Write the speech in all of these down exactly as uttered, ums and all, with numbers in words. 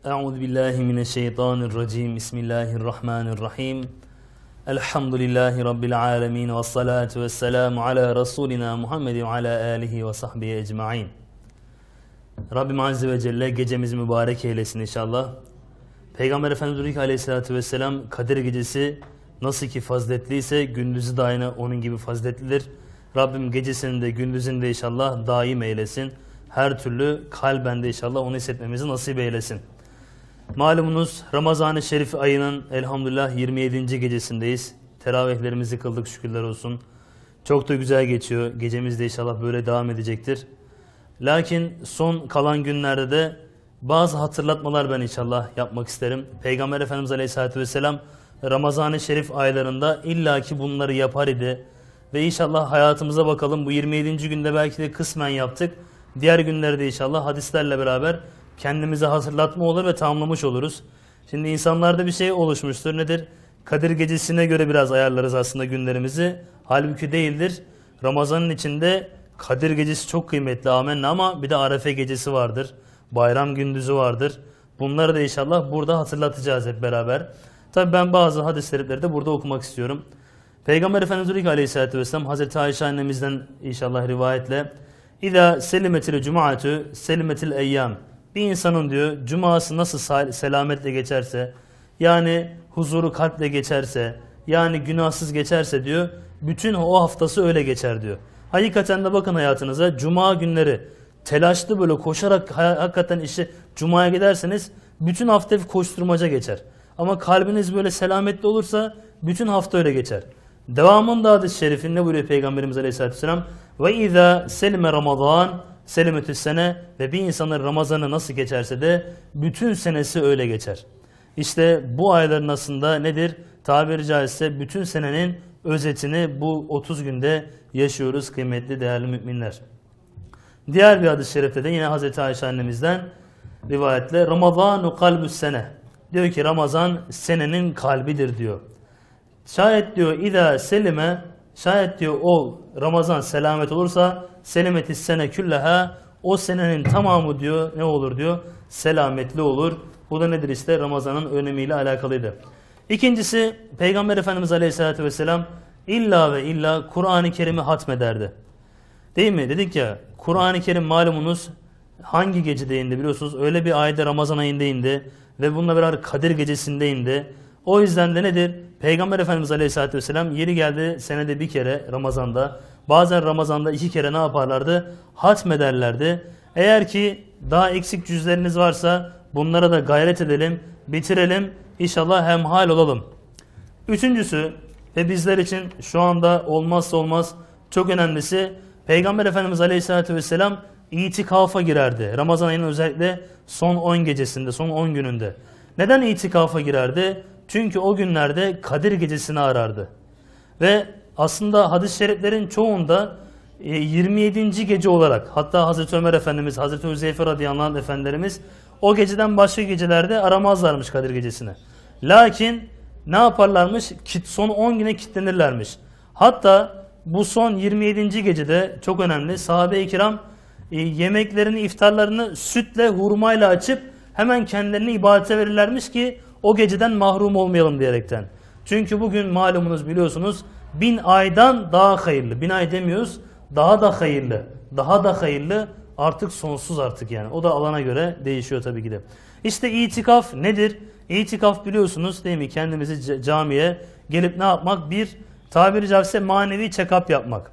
Euzu billahi mineşşeytanirracim. Bismillahirrahmanirrahim. Elhamdülillahi rabbil alamin ve salatu vesselamu ala rasulina Muhammed ve ala alihi ve sahbihi ecmaîn. Rabbim azze ve celle gecemizi mübarek eylesin inşallah. Peygamber Efendimiz Aleyhisselatü vesselam Kadir gecesi nasıl ki faziletliyse gündüzü de aynı onun gibi faziletlidir. Rabbim gecesini de gündüzünü de inşallah daim eylesin. Her türlü kalben de inşallah onu hissetmemizi nasip eylesin. Malumunuz Ramazan-ı Şerif ayının elhamdülillah yirmi yedinci gecesindeyiz. Teravihlerimizi kıldık, şükürler olsun. Çok da güzel geçiyor. Gecemiz de inşallah böyle devam edecektir. Lakin son kalan günlerde de bazı hatırlatmalar ben inşallah yapmak isterim. Peygamber Efendimiz Aleyhisselatü Vesselam Ramazan-ı Şerif aylarında illaki bunları yapar idi. Ve inşallah hayatımıza bakalım, bu yirmi yedinci günde belki de kısmen yaptık. Diğer günlerde inşallah hadislerle beraber kendimize hatırlatma olur ve tamamlamış oluruz. Şimdi insanlarda bir şey oluşmuştur. Nedir? Kadir gecesine göre biraz ayarlarız aslında günlerimizi. Halbuki değildir. Ramazanın içinde Kadir gecesi çok kıymetli, amenna, ama bir de Arefe gecesi vardır. Bayram gündüzü vardır. Bunları da inşallah burada hatırlatacağız hep beraber. Tabi ben bazı hadis-i şerifleri de burada okumak istiyorum. Peygamber Efendimiz Aleyhisselatü Vesselam Hazreti Ayşe annemizden inşallah rivayetle İza selimetil cumaatü selimetil eyyam. Bir insanın diyor cuması nasıl selametle geçerse, yani huzuru kalple geçerse, yani günahsız geçerse diyor, bütün o haftası öyle geçer diyor. Hakikaten de bakın hayatınıza, cuma günleri telaşlı böyle koşarak hakikaten işte cumaya giderseniz bütün hafta koşturmaca geçer. Ama kalbiniz böyle selametli olursa bütün hafta öyle geçer. Devamında hadis-i şerifin ne buyuruyor Peygamberimiz Aleyhisselatü Vesselam? Ve izâ selime Ramazan selimetü's sene, ve bir insanın Ramazan'ı nasıl geçerse de bütün senesi öyle geçer. İşte bu ayların aslında nedir? Tabiri caizse bütün senenin özetini bu otuz günde yaşıyoruz kıymetli değerli müminler. Diğer bir hadis-i şerifte de yine Hazreti Ayşe annemizden rivayetle Ramazanu kalbü's sene. Diyor ki Ramazan senenin kalbidir diyor. Şayet diyor İza selime, şayet diyor o Ramazan selamet olursa selimetis sene külleha, o senenin tamamı diyor ne olur diyor, selametli olur. Bu da nedir işte, Ramazan'ın önemiyle alakalıydı. İkincisi, Peygamber Efendimiz Aleyhisselatü Vesselam illa ve illa Kur'an-ı Kerim'i hatmederdi. Değil mi? Dedik ya, Kur'an-ı Kerim malumunuz hangi gecede indi biliyorsunuz? Öyle bir ayda Ramazan ayında indi ve bununla beraber Kadir gecesinde indi. O yüzden de nedir? Peygamber Efendimiz Aleyhisselatü Vesselam yeri geldi senede bir kere Ramazan'da, bazen Ramazan'da iki kere ne yaparlardı? Hatmederlerdi. Eğer ki daha eksik cüzleriniz varsa bunlara da gayret edelim, bitirelim, İnşallah hemhal olalım. Üçüncüsü ve bizler için şu anda olmazsa olmaz çok önemlisi, Peygamber Efendimiz Aleyhisselatü Vesselam itikafa girerdi. Ramazan ayının özellikle son on gecesinde, son on gününde. Neden itikafa girerdi? Çünkü o günlerde Kadir gecesini arardı. Ve aslında hadis-i şeriflerin çoğunda yirmi yedinci gece olarak, hatta Hazreti Ömer Efendimiz, Hazreti Hüzeyfe radıyallahu anh efendilerimiz o geceden başka gecelerde aramazlarmış Kadir gecesini. Lakin ne yaparlarmış? Son on güne kilitlenirlermiş. Hatta bu son yirmi yedinci gecede çok önemli, sahabe-i kiram yemeklerini, iftarlarını sütle, hurmayla açıp hemen kendilerini ibadete verirlermiş ki o geceden mahrum olmayalım diyerekten. Çünkü bugün malumunuz biliyorsunuz bin aydan daha hayırlı. Bin ay demiyoruz, daha da hayırlı. Daha da hayırlı artık sonsuz artık yani. O da alana göre değişiyor tabii ki de. İşte itikaf nedir? İtikaf biliyorsunuz değil mi? Kendimizi camiye gelip ne yapmak? Bir, tabiri caizse manevi check-up yapmak.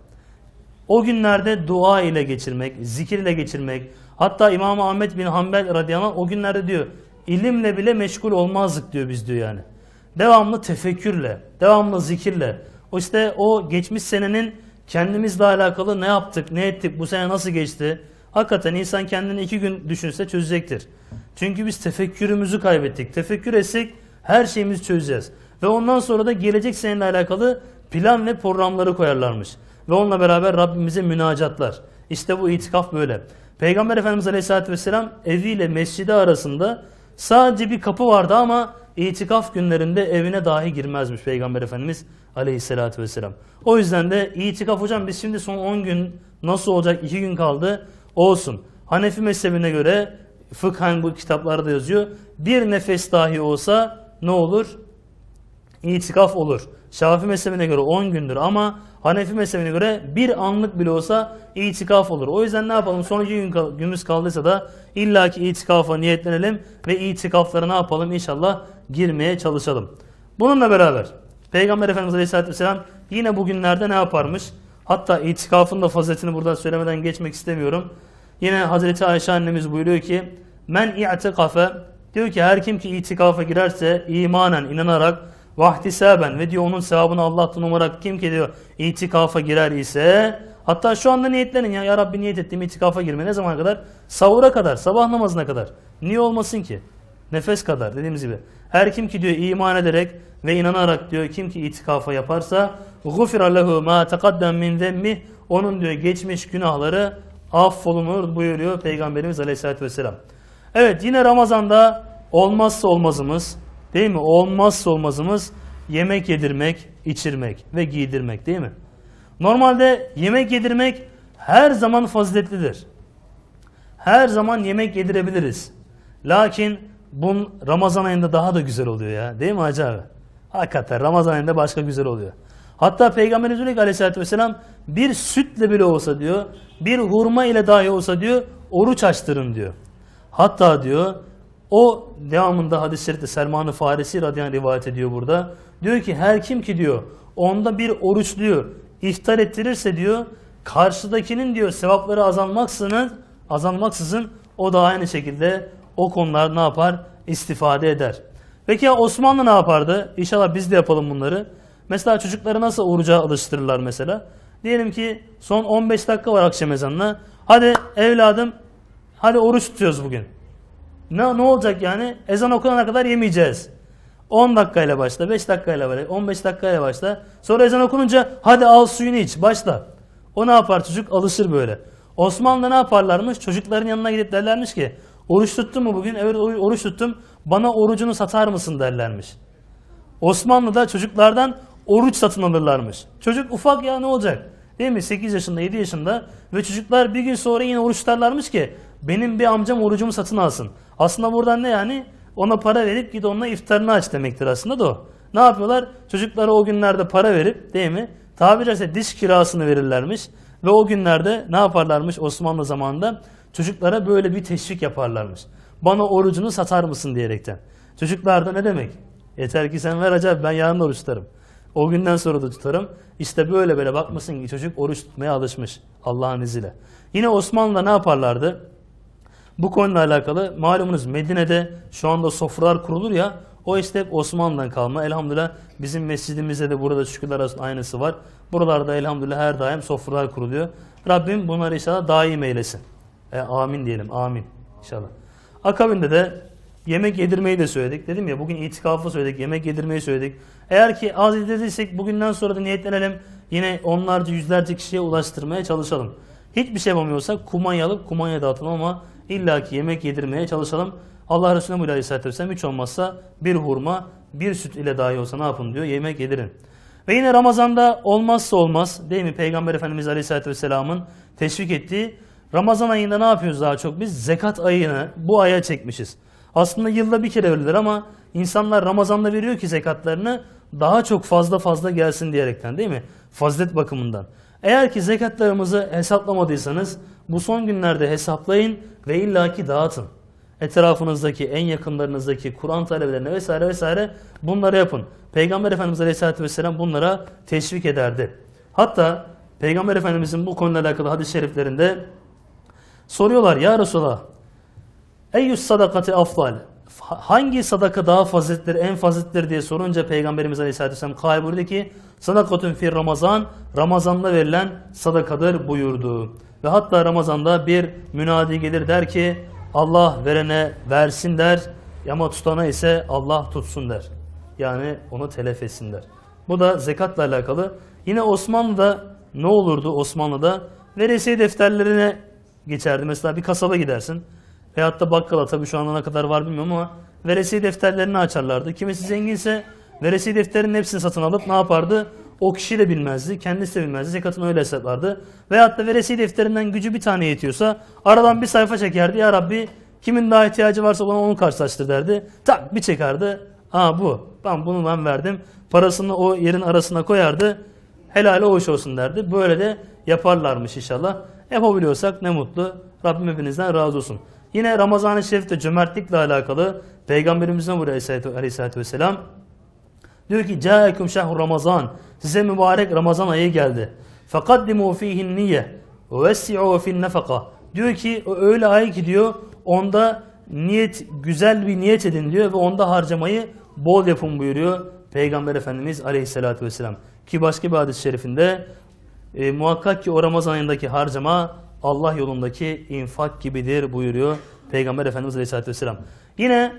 O günlerde dua ile geçirmek, zikir ile geçirmek. Hatta İmam Ahmed bin Hanbel radıyallahu anh o günlerde diyor, ilimle bile meşgul olmazdık diyor biz diyor yani. Devamlı tefekkürle, devamlı zikirle. O işte o geçmiş senenin kendimizle alakalı ne yaptık, ne ettik, bu sene nasıl geçti? Hakikaten insan kendini iki gün düşünse çözecektir. Çünkü biz tefekkürümüzü kaybettik. Tefekkür etsek her şeyimizi çözeceğiz. Ve ondan sonra da gelecek seneyle alakalı plan ve programları koyarlarmış. Ve onunla beraber Rabbimize münacatlar. İşte bu itikaf böyle. Peygamber Efendimiz Aleyhisselatü Vesselam eviyle mescidi arasında sadece bir kapı vardı ama itikaf günlerinde evine dahi girmezmiş Peygamber Efendimiz Aleyhisselatü Vesselam. O yüzden de itikaf, hocam biz şimdi son on gün nasıl olacak, iki gün kaldı olsun. Hanefi mezhebine göre fıkhen bu kitaplarda yazıyor. Bir nefes dahi olsa ne olur? İtikaf olur. Şafii mezhebine göre on gündür ama Hanefi mezhebine göre bir anlık bile olsa itikaf olur. O yüzden ne yapalım? Son iki gün, günümüz kaldıysa da illaki itikafa niyetlenelim ve itikaflara ne yapalım? İnşallah girmeye çalışalım. Bununla beraber Peygamber Efendimiz Aleyhisselatü Vesselam yine bugünlerde ne yaparmış? Hatta itikafın da faziletini buradan söylemeden geçmek istemiyorum. Yine Hazreti Ayşe annemiz buyuruyor ki men i'tikafe, diyor ki her kim ki itikafa girerse imanen, inanarak, vahtisaben ve diyor onun sevabını Allah'tan umarak kim ki diyor itikafa girer ise, hatta şu anda niyetlenin ya, ya Rabbi niyet ettiğim itikafa girme, ne zamana kadar? Sahura kadar, sabah namazına kadar. Niye olmasın ki? Nefes kadar dediğimiz gibi. Her kim ki diyor iman ederek ve inanarak diyor kim ki itikafa yaparsa غُفِرَ لَهُ مَا تَقَدَّمْ مِنْ ذَمِّهِ, onun diyor geçmiş günahları affolunur buyuruyor Peygamberimiz Aleyhisselatü Vesselam. Evet, yine Ramazan'da olmazsa olmazımız, değil mi? Olmazsa olmazımız yemek yedirmek, içirmek ve giydirmek, değil mi? Normalde yemek yedirmek her zaman faziletlidir. Her zaman yemek yedirebiliriz. Lakin bu Ramazan ayında daha da güzel oluyor ya. Değil mi Hacı abi? Hakikaten Ramazan ayında başka güzel oluyor. Hatta Peygamberimiz diyor ki Aleyhisselatü Vesselam bir sütle bile olsa diyor, bir hurma ile dahi olsa diyor, oruç açtırın diyor. Hatta diyor o devamında hadis-i şerifte Selman-ı Farisi radıyallahu anh rivayet ediyor burada. Diyor ki her kim ki diyor onda bir oruç diyor iftar ettirirse diyor karşıdakinin diyor sevapları azalmaksızın, azalmaksızın o da aynı şekilde o konular ne yapar? İstifade eder. Peki ya Osmanlı ne yapardı? İnşallah biz de yapalım bunları. Mesela çocukları nasıl oruca alıştırırlar mesela? Diyelim ki son on beş dakika var akşam ezanına. Hadi evladım, hadi oruç tutuyoruz bugün. Ne, ne olacak yani? Ezan okunana kadar yemeyeceğiz. on dakikayla başla, beş dakikayla başla, on beş dakikayla başla. Sonra ezan okununca hadi al suyunu iç, başla. O ne yapar? Çocuk alışır böyle. Osmanlı'da ne yaparlarmış? Çocukların yanına gidip derlermiş ki oruç tuttun mu bugün? Evet oruç tuttum. Bana orucunu satar mısın derlermiş. Osmanlı'da çocuklardan oruç satın alırlarmış. Çocuk ufak ya, ne olacak? Değil mi? sekiz yaşında, yedi yaşında ve çocuklar bir gün sonra yine oruç tutarlarmış ki benim bir amcam orucumu satın alsın. Aslında buradan ne yani? Ona para verip git onunla iftarını aç demektir aslında da o. Ne yapıyorlar? Çocuklara o günlerde para verip, değil mi? Tabiri caizse diş kirasını verirlermiş ve o günlerde ne yaparlarmış Osmanlı zamanında? Çocuklara böyle bir teşvik yaparlarmış. Bana orucunu satar mısın diyerekten. Çocuklar da ne demek? Yeter ki sen ver acaba, ben yarın oruç tutarım. O günden sonra da tutarım. İşte böyle böyle bakmasın ki çocuk oruç tutmaya alışmış Allah'ın izniyle. Yine Osmanlı'da ne yaparlardı? Bu konuyla alakalı malumunuz Medine'de şu anda sofralar kurulur ya, o işte hep Osmanlı'dan kalma. Elhamdülillah bizim mescidimizde de burada şükürler olsun aynısı var. Buralarda elhamdülillah her daim sofralar kuruluyor. Rabbim bunları inşallah daim eylesin. E, amin diyelim, amin inşallah. Akabinde de yemek yedirmeyi de söyledik. Dedim ya bugün itikafı söyledik, yemek yedirmeyi söyledik. Eğer ki az yedirdiysek bugünden sonra da niyetlenelim. Yine onlarca yüzlerce kişiye ulaştırmaya çalışalım. Hiçbir şey yapamıyorsak kumanya alıp kumanya dağıtalım ama illaki yemek yedirmeye çalışalım. Allah Resulü Muhammed Aleyhisselatü Vesselam hiç olmazsa bir hurma, bir süt ile dahi olsa ne yapın diyor? Yemek yedirin. Ve yine Ramazan'da olmazsa olmaz, değil mi? Peygamber Efendimiz Aleyhisselatü Vesselam'ın teşvik ettiği Ramazan ayında ne yapıyoruz daha çok? Biz zekat ayını bu aya çekmişiz. Aslında yılda bir kere verilir ama insanlar Ramazan'da veriyor ki zekatlarını daha çok fazla fazla gelsin diyerekten, değil mi? Fazilet bakımından. Eğer ki zekatlarımızı hesaplamadıysanız bu son günlerde hesaplayın ve illaki dağıtın. Etrafınızdaki, en yakınlarınızdaki Kur'an talebelerine vesaire vesaire bunları yapın. Peygamber Efendimiz Aleyhisselatü Vesselam bunlara teşvik ederdi. Hatta Peygamber Efendimizin bu konuyla alakalı hadis-i şeriflerinde soruyorlar ya Resulallah, eyyüs sadakati afdal, hangi sadaka daha fazilettir, en fazilettir diye sorunca Peygamberimiz Aleyhisselatü Vesselam kâl buyurdu ki sadakatun fir Ramazan, Ramazan'da verilen sadakadır buyurdu. Ve hatta Ramazan'da bir münadi gelir der ki Allah verene versin der ama tutana ise Allah tutsun der. Yani onu telef etsin der. Bu da zekatla alakalı. Yine Osmanlı'da ne olurdu Osmanlı'da? Veresiye defterlerine geçerdi. Mesela bir kasaba gidersin. Veyahut da bakkala, tabii şu anda ne kadar var bilmiyorum ama veresiye defterlerini açarlardı. Kimisi zenginse veresiye defterinin hepsini satın alıp ne yapardı? O kişi de bilmezdi, kendisi de bilmezdi. Zekatını öyle hesaplardı. Veyahut da veresiye defterinden gücü bir tane yetiyorsa aradan bir sayfa çekerdi. Ya Rabbi Kimin daha ihtiyacı varsa bana onu karşılaştır derdi. Tak bir çekerdi. Aa bu. Ben bunu ben verdim. Parasını o yerin arasına koyardı. Helali hoş olsun derdi. Böyle de yaparlarmış inşallah. Yapabiliyorsak ne mutlu. Rabbim hepinizden razı olsun. Yine Ramazan-ı Şerif'te cömertlikle alakalı Peygamberimizden buraya Aleyhisselatü Vesselam diyor ki Câekum şehru Ramazan. Size mübarek Ramazan ayı geldi. Fekaddimu fihin niyye ve vessi'u fin nefaka. Diyor ki o öyle ay ki diyor onda niyet güzel bir niyet edin diyor ve onda harcamayı bol yapın buyuruyor Peygamber Efendimiz Aleyhisselatü Vesselam. Ki başka bir hadis-i şerifinde e, muhakkak ki o Ramazan ayındaki harcama Allah yolundaki infak gibidir buyuruyor Peygamber Efendimiz Aleyhisselatü Vesselam. Yine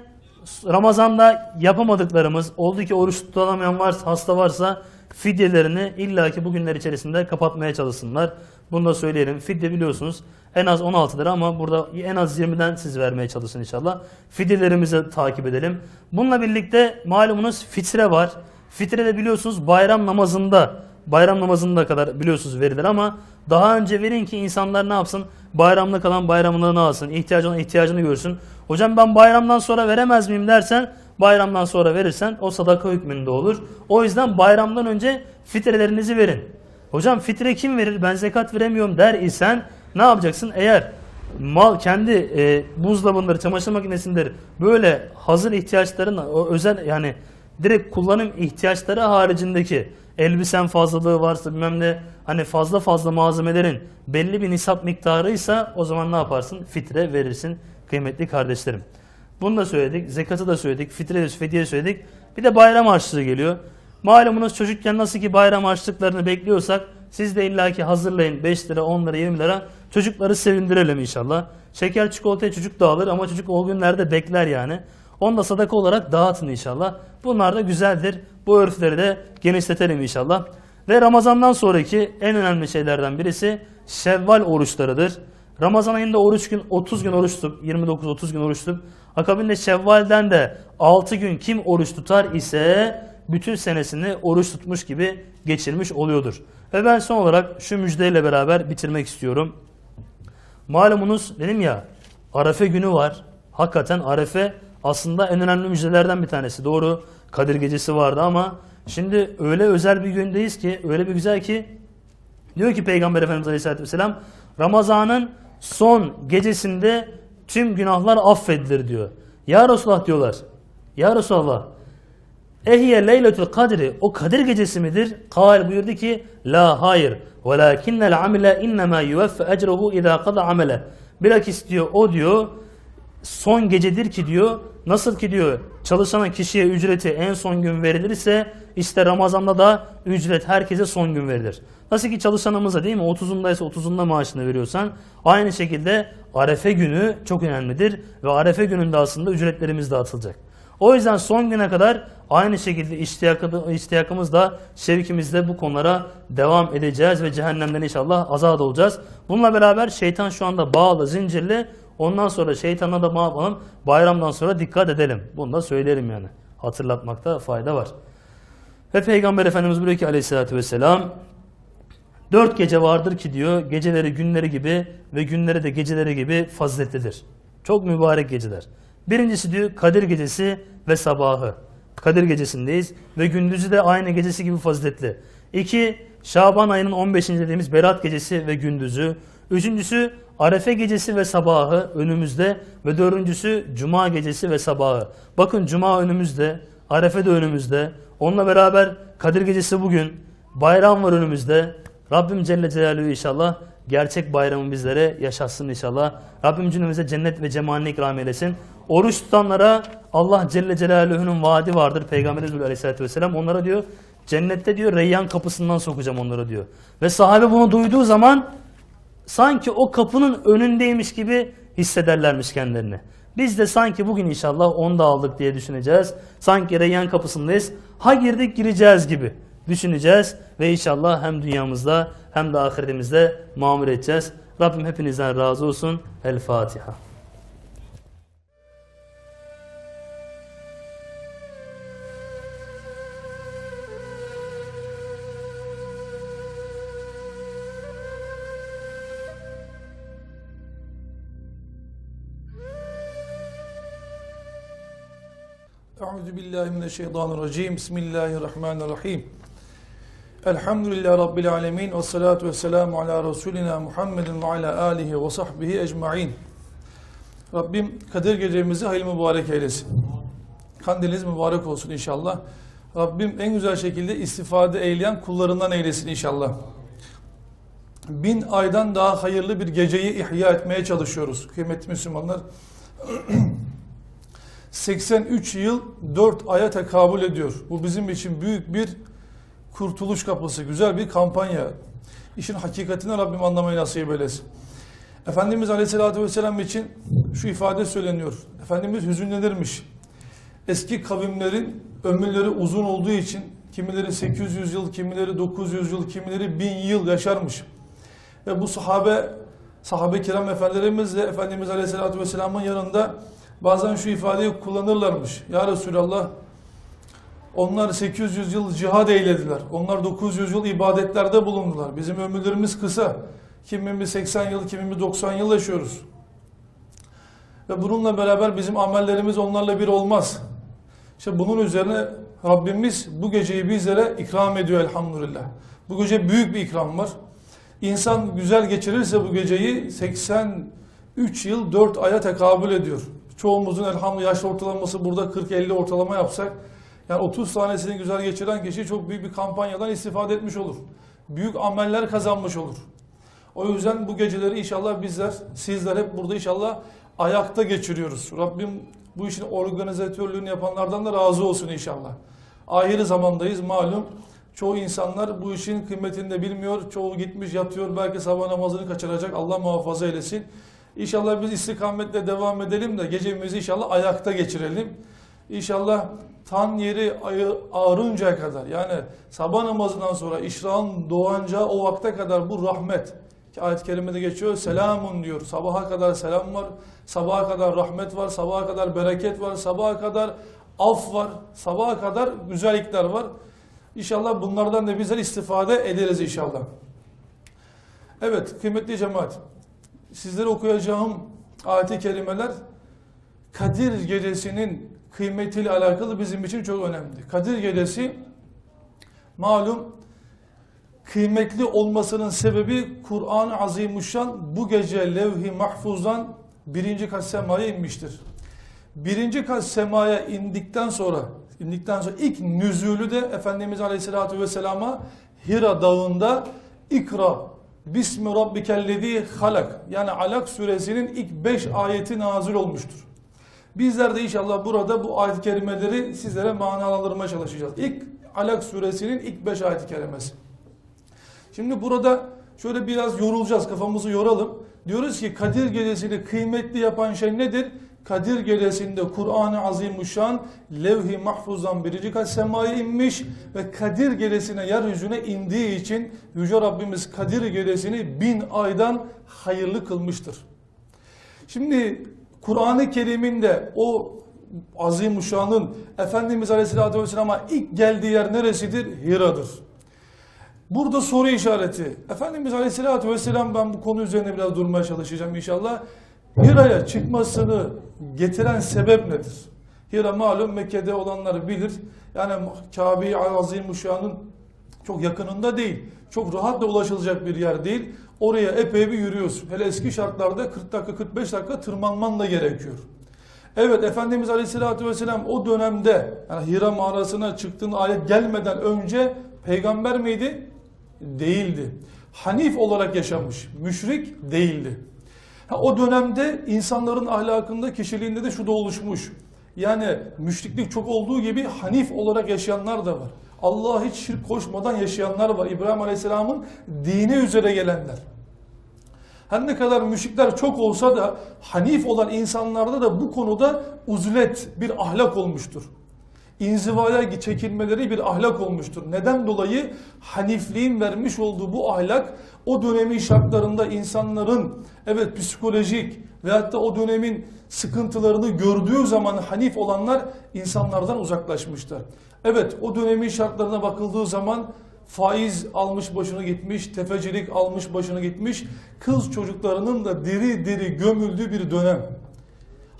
Ramazan'da yapamadıklarımız, oldu ki oruç tutamayan varsa, hasta varsa fidyelerini illaki bu günler içerisinde kapatmaya çalışsınlar. Bunu da söyleyelim. Fidye biliyorsunuz en az on altı lira ama burada en az yirmiden siz vermeye çalışın inşallah. Fidyelerimizi takip edelim. Bununla birlikte malumunuz fitre var. Fitre de biliyorsunuz bayram namazında, bayram namazında kadar biliyorsunuz verilir ama daha önce verin ki insanlar ne yapsın? Bayramda kalan bayramını alsın, ihtiyacını ihtiyacını görsün. Hocam ben bayramdan sonra veremez miyim dersen, bayramdan sonra verirsen o sadaka hükmünde olur. O yüzden bayramdan önce fitrelerinizi verin. Hocam fitre kim verir? Ben zekat veremiyorum der isen ne yapacaksın? Eğer mal kendi e, buzdolabındır, çamaşır makinesindir böyle hazır ihtiyaçların o özel yani direkt kullanım ihtiyaçları haricindeki elbisen fazlalığı varsa bilmem ne hani fazla fazla malzemelerin belli bir nisap miktarıysa o zaman ne yaparsın? Fitre verirsin kıymetli kardeşlerim. Bunu da söyledik. Zekatı da söyledik. Fitre de fidye söyledik. Bir de bayram harçlığı geliyor. Malumunuz çocukken nasıl ki bayram harçlıklarını bekliyorsak siz de illaki hazırlayın beş lira, on lira, yirmi lira. Çocukları sevindirelim inşallah. Şeker çikolatayı çocuk da alır ama çocuk o günlerde bekler yani. Onu da sadaka olarak dağıtın inşallah. Bunlar da güzeldir. Bu örfleri de genişletelim inşallah. Ve Ramazan'dan sonraki en önemli şeylerden birisi Şevval oruçlarıdır. Ramazan ayında oruç gün otuz gün oruç tutup yirmi dokuz otuz gün oruç tutup akabinde Şevval'den de altı gün kim oruç tutar ise bütün senesini oruç tutmuş gibi geçirmiş oluyordur. Ve ben son olarak şu müjdeyle beraber bitirmek istiyorum. Malumunuz dedim ya Arefe günü var. Hakikaten Arefe aslında en önemli müjdelerden bir tanesi. Doğru Kadir Gecesi vardı ama şimdi öyle özel bir gündeyiz ki öyle bir güzel ki diyor ki Peygamber Efendimiz Aleyhisselatü Vesselam Ramazan'ın son gecesinde tüm günahlar affedilir diyor. Ya Resulullah diyorlar. Ya Resulullah Ehiye leyletül kadri o Kadir gecesi midir? Kâl buyurdu ki la hayır. Velâkinnel amile innemâ yuveffe ecruhu idâ kada amele. Bilakis diyor o diyor son gecedir ki diyor nasıl ki diyor çalışan kişiye ücreti en son gün verilirse işte Ramazan'da da ücret herkese son gün verilir. Nasıl ki çalışanımıza değil mi otuzundaysa otuzunda maaşını veriyorsan aynı şekilde Arefe günü çok önemlidir ve Arefe gününde aslında ücretlerimiz dağıtılacak. O yüzden son güne kadar aynı şekilde iştiyakımızla, şevkimizle bu konulara devam edeceğiz ve cehennemden inşallah azat olacağız. Bununla beraber şeytan şu anda bağlı, zincirli. Ondan sonra şeytana da ne yapalım? Bayramdan sonra dikkat edelim. Bunu da söylerim yani. Hatırlatmakta fayda var. Ve Peygamber Efendimiz buyuruyor ki aleyhissalatü vesselam dört gece vardır ki diyor geceleri günleri gibi ve günleri de geceleri gibi faziletlidir. Çok mübarek geceler. Birincisi diyor Kadir Gecesi ve sabahı. Kadir Gecesindeyiz ve gündüzü de aynı gecesi gibi faziletli. İki, Şaban ayının on beşinci dediğimiz Berat Gecesi ve gündüzü. Üçüncüsü Arefe Gecesi ve sabahı önümüzde ve dördüncüsü Cuma Gecesi ve sabahı. Bakın Cuma önümüzde, Arefe de önümüzde. Onunla beraber Kadir Gecesi bugün, bayram var önümüzde. Rabbim Celle Celaluhu inşallah gerçek bayramı bizlere yaşatsın inşallah. Rabbim cümlemize cennet ve cemalini ikram eylesin. Oruç tutanlara Allah Celle Celaluhu'nun vaadi vardır. Peygamberimiz Aleyhisselatü Vesselam onlara diyor cennette diyor Reyyan kapısından sokacağım onları diyor. Ve sahabe bunu duyduğu zaman sanki o kapının önündeymiş gibi hissederlermiş kendilerini. Biz de sanki bugün inşallah onu da aldık diye düşüneceğiz. Sanki Reyyan kapısındayız. Ha girdik gireceğiz gibi düşüneceğiz. Ve inşallah hem dünyamızda hem de ahiretimizde mamur edeceğiz. Rabbim hepinizden razı olsun. El Fatiha. Euzu billahi mineşşeytanirracim. Bismillahirrahmanirrahim. Elhamdülillahi rabbil alamin ve salatu vesselamu ala resulina Muhammedin ve ala alihi ve sahbihi ecmaîn. Rabbim Kadir gecemizi hayırlı mübarek eylesin. Kandiliniz mübarek olsun inşallah. Rabbim en güzel şekilde istifade eyleyen kullarından eylesin inşallah. Bin aydan daha hayırlı bir geceyi ihya etmeye çalışıyoruz kıymetli Müslümanlar. seksen üç yıl dört aya tekabül ediyor. Bu bizim için büyük bir kurtuluş kapısı, güzel bir kampanya. İşin hakikatini Rabbim anlamayı nasip eylesin. Efendimiz Aleyhisselatü Vesselam için şu ifade söyleniyor. Efendimiz hüzünlenirmiş. Eski kavimlerin ömürleri uzun olduğu için kimileri sekiz yüz yıl, kimileri dokuz yüz yıl, kimileri bin yıl yaşarmış. Ve bu sahabe, sahabe kiram efendilerimiz de Efendimiz Aleyhisselatü Vesselam'ın yanında bazen şu ifadeyi kullanırlarmış. Ya Resulallah, onlar sekiz yüz yıl cihad eylediler. Onlar dokuz yüz yıl ibadetlerde bulundular. Bizim ömürlerimiz kısa. Kimimiz seksen yıl, kimimiz doksan yıl yaşıyoruz. Ve bununla beraber bizim amellerimiz onlarla bir olmaz. İşte bunun üzerine Rabbimiz bu geceyi bizlere ikram ediyor elhamdülillah. Bu gece büyük bir ikram var. İnsan güzel geçirirse bu geceyi seksen üç yıl dört aya tekabül ediyor. Çoğumuzun elhamdülillah yaş ortalaması burada kırk elli ortalama yapsak, yani otuz tanesini güzel geçiren kişi çok büyük bir kampanyadan istifade etmiş olur. Büyük ameller kazanmış olur. O yüzden bu geceleri inşallah bizler, sizler hep burada inşallah ayakta geçiriyoruz. Rabbim bu işin organizatörlüğünü yapanlardan da razı olsun inşallah. Ahir zamandayız malum. Çoğu insanlar bu işin kıymetini de bilmiyor. Çoğu gitmiş yatıyor, belki sabah namazını kaçıracak. Allah muhafaza eylesin. İnşallah biz istikametle devam edelim de gecemizi inşallah ayakta geçirelim. İnşallah tan yeri ağrıncaya kadar, yani sabah namazından sonra işrağın doğanca o vakte kadar bu rahmet, ki ayet-i kerimede geçiyor, selamun diyor. Sabaha kadar selam var, sabaha kadar rahmet var, sabaha kadar bereket var, sabaha kadar af var, sabaha kadar güzellikler var. İnşallah bunlardan da bizler istifade ederiz inşallah. Evet kıymetli cemaat, sizlere okuyacağım ayet-i kerimeler Kadir Gecesi'nin kıymetiyle alakalı bizim için çok önemli. Kadir Gecesi malum kıymetli olmasının sebebi Kur'an-ı Azimuşşan bu gece levh-i mahfuzdan birinci kat semaya inmiştir. Birinci kat semaya indikten sonra indikten sonra ilk nüzulü de Efendimiz Aleyhisselatü Vesselam'a Hira Dağı'nda İkra Bismi Rabbikellezi halak, yani Alak suresinin ilk beş ayeti nazil olmuştur. Bizler de inşallah burada bu ayet-i kerimeleri sizlere manalandırmaya çalışacağız. İlk Alak suresinin ilk beş ayet-i kerimesi. Şimdi burada şöyle biraz yorulacağız, kafamızı yoralım. Diyoruz ki Kadir Gecesi'ni kıymetli yapan şey nedir? Kadir Gecesi'nde Kur'an-ı Azimuşşan levh-i mahfuzdan birinci kat semaya inmiş ve Kadir Gecesi'ne yeryüzüne indiği için Yüce Rabbimiz Kadir Gecesi'ni bin aydan hayırlı kılmıştır. Şimdi Kur'an-ı Kerim'in de o Azimuşşan'ın Efendimiz Aleyhisselatü Vesselam'a ilk geldiği yer neresidir? Hira'dır. Burada soru işareti. Efendimiz Aleyhisselatü Vesselam, ben bu konu üzerine biraz durmaya çalışacağım inşallah. Hira'ya çıkmasını getiren sebep nedir? Hira malum Mekke'de olanlar bilir. Yani Kabe-i Azimuşşan'ın çok yakınında değil. Çok rahatla ulaşılacak bir yer değil. Oraya epey bir yürüyorsun. Hele eski şartlarda kırk dakika kırk beş dakika tırmanman da gerekiyor. Evet Efendimiz Aleyhisselatü Vesselam o dönemde, yani Hira mağarasına çıktığın ayet gelmeden önce peygamber miydi? Değildi. Hanif olarak yaşamış. Müşrik değildi. Ha, o dönemde insanların ahlakında, kişiliğinde de şu da oluşmuş. Yani müşriklik çok olduğu gibi hanif olarak yaşayanlar da var. Allah'a hiç şirk koşmadan yaşayanlar var. İbrahim Aleyhisselam'ın dini üzere gelenler. Her ne kadar müşrikler çok olsa da hanif olan insanlarda da bu konuda uzlet bir ahlak olmuştur. İnzivaya çekilmeleri bir ahlak olmuştur. Neden dolayı? Hanifliğin vermiş olduğu bu ahlak o dönemin şartlarında insanların evet psikolojik veyahut da o dönemin sıkıntılarını gördüğü zaman hanif olanlar insanlardan uzaklaşmışlar. Evet o dönemin şartlarına bakıldığı zaman faiz almış başını gitmiş, tefecilik almış başını gitmiş, kız çocuklarının da diri diri gömüldüğü bir dönem.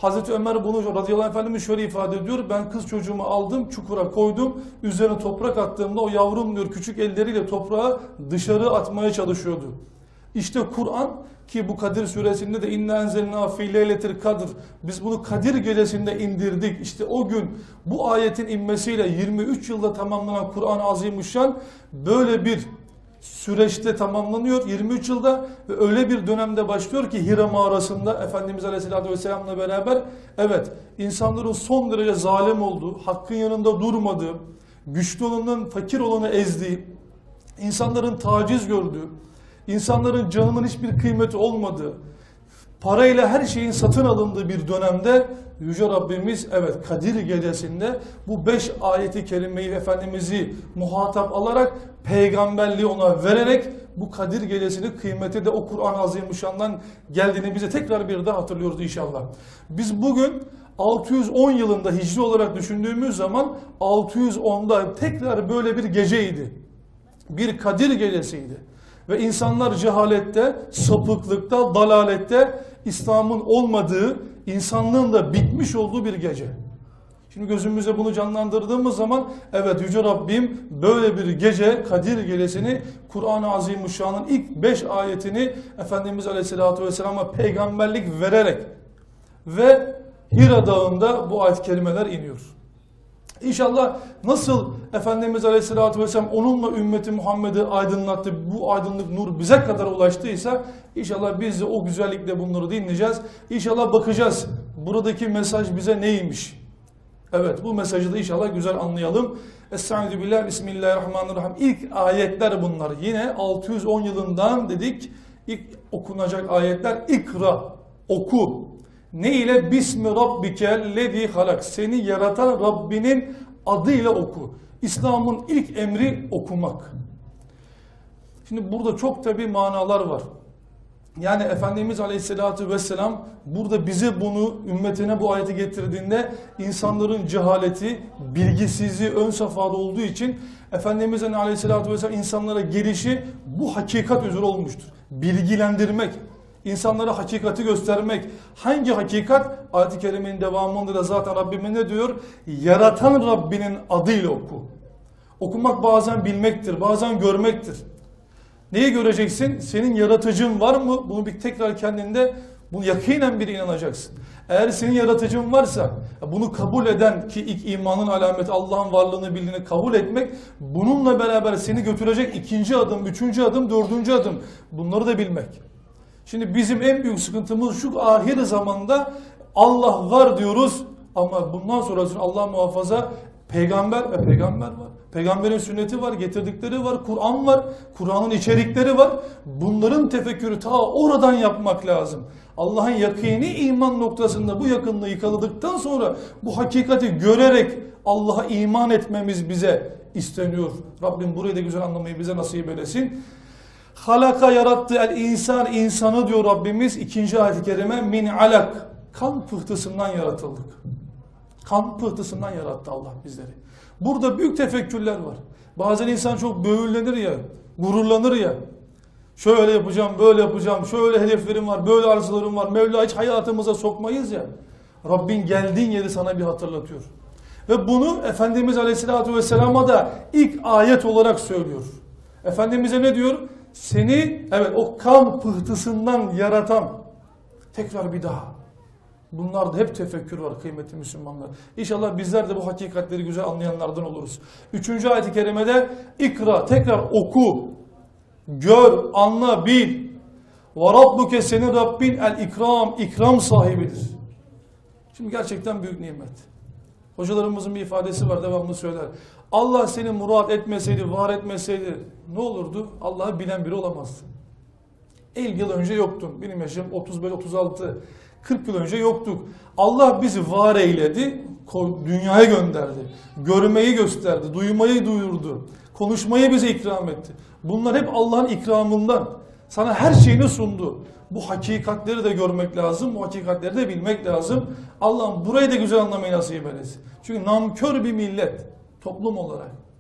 Hazreti Ömer bunu radıyallahu anh Efendimiz şöyle ifade ediyor. Ben kız çocuğumu aldım, çukura koydum. Üzerine toprak attığımda o yavrum diyor küçük elleriyle toprağı dışarı atmaya çalışıyordu. İşte Kur'an ki bu Kadir suresinde de inna enzelna fi leyletil kadr. Biz bunu Kadir gecesinde indirdik. İşte o gün bu ayetin inmesiyle yirmi üç yılda tamamlanan Kur'an-ı Azimüşşan böyle bir süreçte tamamlanıyor yirmi üç yılda ve öyle bir dönemde başlıyor ki Hira mağarasında Efendimiz Aleyhisselatü Vesselam'la beraber evet insanların son derece zalim olduğu, hakkın yanında durmadığı, güçlü olanın fakir olanı ezdiği, insanların taciz gördüğü, insanların canının hiçbir kıymeti olmadığı, parayla her şeyin satın alındığı bir dönemde Yüce Rabbimiz evet Kadir gecesinde bu beş ayeti kerimeyi Efendimiz'i muhatap alarak peygamberliği ona vererek bu Kadir gecesinin kıymeti de o Kur'an-ı Azimüşşan'dan geldiğini bize tekrar bir daha hatırlıyoruz inşallah. Biz bugün altı yüz on yılında hicri olarak düşündüğümüz zaman altı yüz onda tekrar böyle bir geceydi. Bir Kadir gecesiydi. Ve insanlar cehalette, sapıklıkta, dalalette İslam'ın olmadığı, insanlığın da bitmiş olduğu bir gece. Şimdi gözümüze bunu canlandırdığımız zaman evet Yüce Rabbim böyle bir gece Kadir gecesini Kur'an-ı Azimüşşan'ın ilk beş ayetini Efendimiz Aleyhisselatü Vesselam'a peygamberlik vererek ve Hira Dağı'nda bu ayet-i kerimeler iniyor. İnşallah nasıl Efendimiz Aleyhisselatü Vesselam onunla ümmeti Muhammed'i aydınlattı, bu aydınlık nur bize kadar ulaştıysa inşallah biz de o güzellikle bunları dinleyeceğiz. İnşallah bakacağız buradaki mesaj bize neymiş? Evet bu mesajı da inşallah güzel anlayalım. Estaizu billah, bismillahirrahmanirrahim. İlk ayetler bunlar. Yine altı yüz on yılından dedik ilk okunacak ayetler ikra, oku. Ne ile? Bismi Rabbike lezi halak. Seni yaratan Rabbinin adıyla oku. İslam'ın ilk emri okumak. Şimdi burada çok tabi manalar var. Yani Efendimiz Aleyhisselatü Vesselam burada bize bunu, ümmetine bu ayeti getirdiğinde insanların cehaleti, bilgisizliği ön safhada olduğu için Efendimiz Aleyhisselatü Vesselam insanlara gelişi bu hakikat üzere olmuştur. Bilgilendirmek, insanlara hakikati göstermek. Hangi hakikat? Ayet-i Kerime'nin devamında da zaten Rabbime ne diyor? Yaratan Rabbinin adıyla oku. Okumak bazen bilmektir, bazen görmektir. Neyi göreceksin? Senin yaratıcın var mı? Bunu bir tekrar kendinde bunu yakinen bir inanacaksın. Eğer senin yaratıcın varsa bunu kabul eden ki ilk imanın alameti Allah'ın varlığını bildiğini kabul etmek, bununla beraber seni götürecek ikinci adım, üçüncü adım, dördüncü adım bunları da bilmek. Şimdi bizim en büyük sıkıntımız şu ahir zamanda Allah var diyoruz ama bundan sonrasında Allah muhafaza peygamber ve peygamber var. Peygamberin sünneti var, getirdikleri var, Kur'an var, Kur'an'ın içerikleri var. Bunların tefekkürü ta oradan yapmak lazım. Allah'ın yakini iman noktasında bu yakınlığı yakaladıktan sonra bu hakikati görerek Allah'a iman etmemiz bize isteniyor. Rabbim burayı da güzel anlamayı bize nasip eylesin. Halaka yarattı el insan, insanı diyor Rabbimiz ikinci ayet-i kerime min alak. Kan pıhtısından yaratıldık. Kan pıhtısından yarattı Allah bizleri. Burada büyük tefekkürler var. Bazen insan çok böğürlenir ya, gururlanır ya. Şöyle yapacağım, böyle yapacağım, şöyle hedeflerim var, böyle arzularım var. Mevla hiç hayatımıza sokmayız ya. Rabbin geldiğin yeri sana bir hatırlatıyor. Ve bunu Efendimiz Aleyhisselatü Vesselam'a da ilk ayet olarak söylüyor. Efendimiz'e ne diyor? Seni evet o kan pıhtısından yaratan tekrar bir daha. Bunlarda hep tefekkür var kıymetli Müslümanlar. İnşallah bizler de bu hakikatleri güzel anlayanlardan oluruz. Üçüncü ayet-i kerimede ikra, tekrar oku, gör, anla, bil. Ve rabbuke senin Rabbin el ikram, ikram sahibidir. Şimdi gerçekten büyük nimet. Hocalarımızın bir ifadesi var, devamlı söyler. Allah seni murat etmeseydi, var etmeseydi ne olurdu? Allah'ı bilen biri olamazdın. elli yıl önce yoktun. Benim yaşım otuz beş otuz altı. kırk yıl önce yoktuk. Allah bizi var eyledi, dünyaya gönderdi. Görmeyi gösterdi, duymayı duyurdu. Konuşmayı bize ikram etti. Bunlar hep Allah'ın ikramından. Sana her şeyini sundu. Bu hakikatleri de görmek lazım, bu hakikatleri de bilmek lazım. Allah'ım burayı da güzel anlamayı nasip eylesin. Çünkü namkör bir millet, toplum olarak.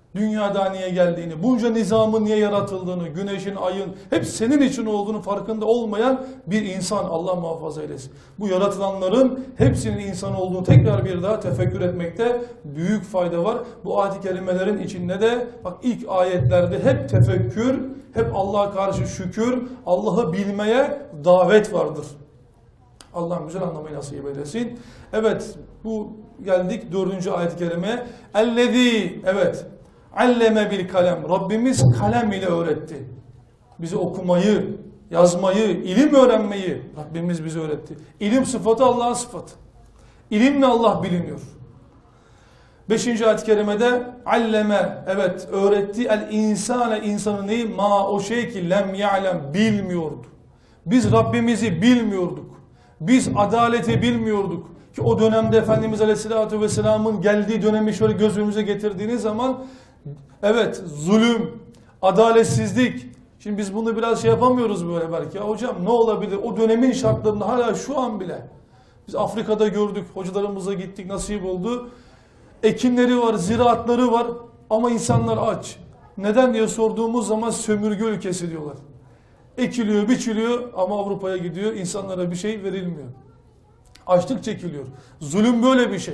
Dünyada niye geldiğini, bunca nizamın niye yaratıldığını, güneşin, ayın hep senin için olduğunu farkında olmayan bir insan, Allah muhafaza eylesin. Bu yaratılanların hepsinin insan olduğunu tekrar bir daha tefekkür etmekte büyük fayda var. Bu ayet-i kerimelerin içinde de bak ilk ayetlerde hep tefekkür, hep Allah'a karşı şükür, Allah'ı bilmeye davet vardır. Allah güzel anlamayı nasip eylesin. Evet, bu geldik dördüncü ayet-i kerimeye. Ellezî, evet, alleme bil kalem. Rabbimiz kalem ile öğretti. Bizi okumayı, yazmayı, ilim öğrenmeyi Rabbimiz bize öğretti. İlim sıfatı Allah'ın sıfatı. İlimle Allah biliniyor. Beşinci ayet-i kerimede alleme, evet, öğretti el insane, insanı neyi? Ma, o şey ki lem ya'lem, bilmiyordu. Biz Rabbimizi bilmiyorduk. Biz adaleti bilmiyorduk. Ki o dönemde Efendimiz Aleyhisselatü Vesselam'ın geldiği dönemi şöyle göz önünüze getirdiğiniz zaman evet, zulüm, adaletsizlik. Şimdi biz bunu biraz şey yapamıyoruz böyle belki. Ya hocam ne olabilir? O dönemin şartlarında hala şu an bile. Biz Afrika'da gördük, hocalarımıza gittik, nasip oldu. Ekinleri var, ziraatları var ama insanlar aç. Neden diye sorduğumuz zaman sömürge ülkesi diyorlar. Ekiliyor, biçiliyor ama Avrupa'ya gidiyor, insanlara bir şey verilmiyor. Açlık çekiliyor. Zulüm böyle bir şey.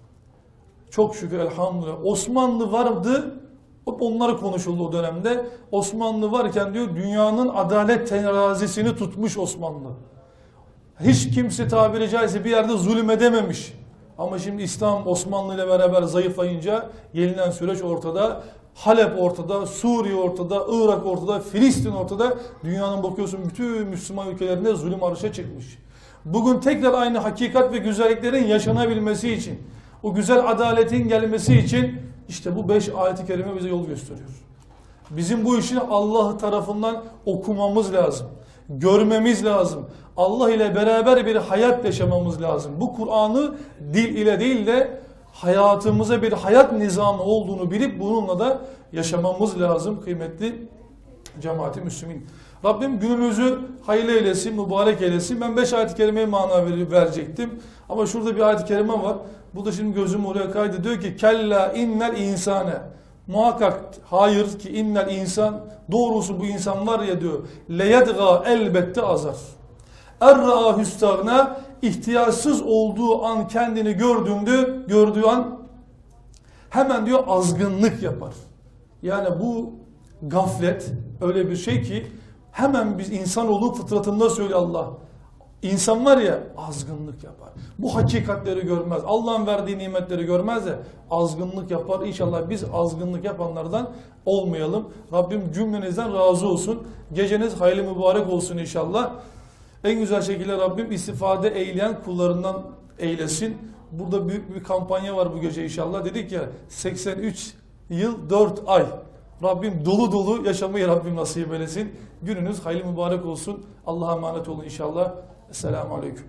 Çok şükür elhamdülillah. Osmanlı vardı, onlar konuşuldu o dönemde. Osmanlı varken diyor dünyanın adalet terazisini tutmuş Osmanlı. Hiç kimse tabiri caizse bir yerde zulüm edememiş. Ama şimdi İslam Osmanlı ile beraber zayıflayınca gelinen süreç ortada. Halep ortada, Suriye ortada, Irak ortada, Filistin ortada. Dünyanın bakıyorsun bütün Müslüman ülkelerinde zulüm arşa çıkmış. Bugün tekrar aynı hakikat ve güzelliklerin yaşanabilmesi için, o güzel adaletin gelmesi için işte bu beş ayet-i kerime bize yol gösteriyor. Bizim bu işi Allah tarafından okumamız lazım. Görmemiz lazım. Allah ile beraber bir hayat yaşamamız lazım. Bu Kur'an'ı dil ile değil de hayatımıza bir hayat nizamı olduğunu bilip bununla da yaşamamız lazım kıymetli cemaati Müslümin. Rabbim günümüzü hayırlı eylesin, mübarek eylesin. Ben beş ayet-i kerimeye mana verecektim. Ama şurada bir ayet-i kerime var. Bu da şimdi gözüm oraya kaydı. Diyor ki kella innel insane. Muhakkak hayır ki innel insan, doğrusu bu insan var ya diyor. Leyedga, elbette azar. Erra hüstagna, ihtiyaçsız olduğu an kendini gördüğünde, gördüğü an hemen diyor azgınlık yapar. Yani bu gaflet öyle bir şey ki hemen biz insanoğlu fıtratında söylüyor Allah. İnsan var ya azgınlık yapar. Bu hakikatleri görmez. Allah'ın verdiği nimetleri görmez de azgınlık yapar. İnşallah biz azgınlık yapanlardan olmayalım. Rabbim cümlenizden razı olsun. Geceniz hayırlı mübarek olsun inşallah. En güzel şekilde Rabbim istifade eyleyen kullarından eylesin. Burada büyük bir kampanya var bu gece inşallah. Dedik ya seksen üç yıl dört ay. Rabbim dolu dolu yaşamayı Rabbim nasip eylesin. Gününüz hayırlı mübarek olsun. Allah'a emanet olun inşallah. Esselamu Aleyküm.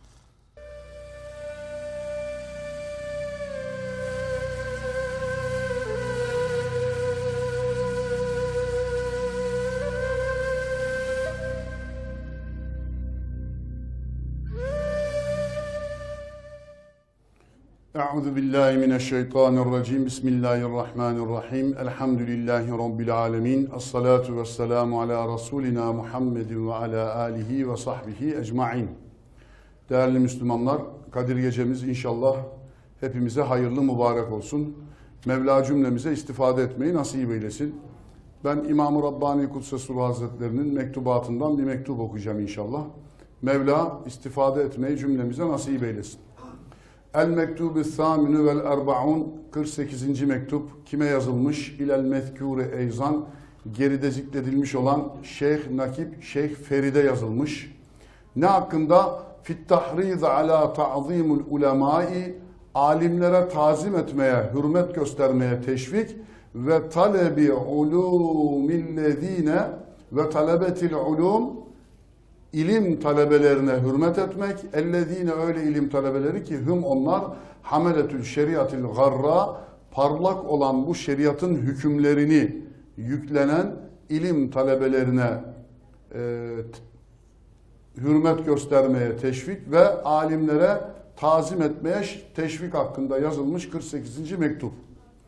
Euzu billahi mineşşeytanirracim. Bismillahirrahmanirrahim. Elhamdülillahi rabbil alamin. Essalatu vesselamu ala rasulina Muhammedin ve ala alihi ve sahbihi ecmaîn. Değerli Müslümanlar, Kadir Gecemiz inşallah hepimize hayırlı mübarek olsun. Mevla cümlemize istifade etmeyi nasip eylesin. Ben İmam-ı Rabbani Kudsesullah Hazretlerinin mektubatından bir mektup okuyacağım inşallah. Mevla istifade etmeyi cümlemize nasip eylesin. El mektubu thaminü vel erbaun, kırk sekizinci mektup kime yazılmış? İlel mezkûre eyzan, geride zikredilmiş olan Şeyh Nakip Şeyh Feride yazılmış. Ne hakkında? Fit tahriz ala ta'zimul ulemai, alimlere tazim etmeye, hürmet göstermeye teşvik ve talebi ulumillezine ve talebetil ulum, İlim talebelerine hürmet etmek, ellezine öyle ilim talebeleri ki hüm onlar hameletül şeriatil garra, parlak olan bu şeriatın hükümlerini yüklenen ilim talebelerine e, hürmet göstermeye teşvik ve alimlere tazim etmeye teşvik hakkında yazılmış kırk sekizinci mektup.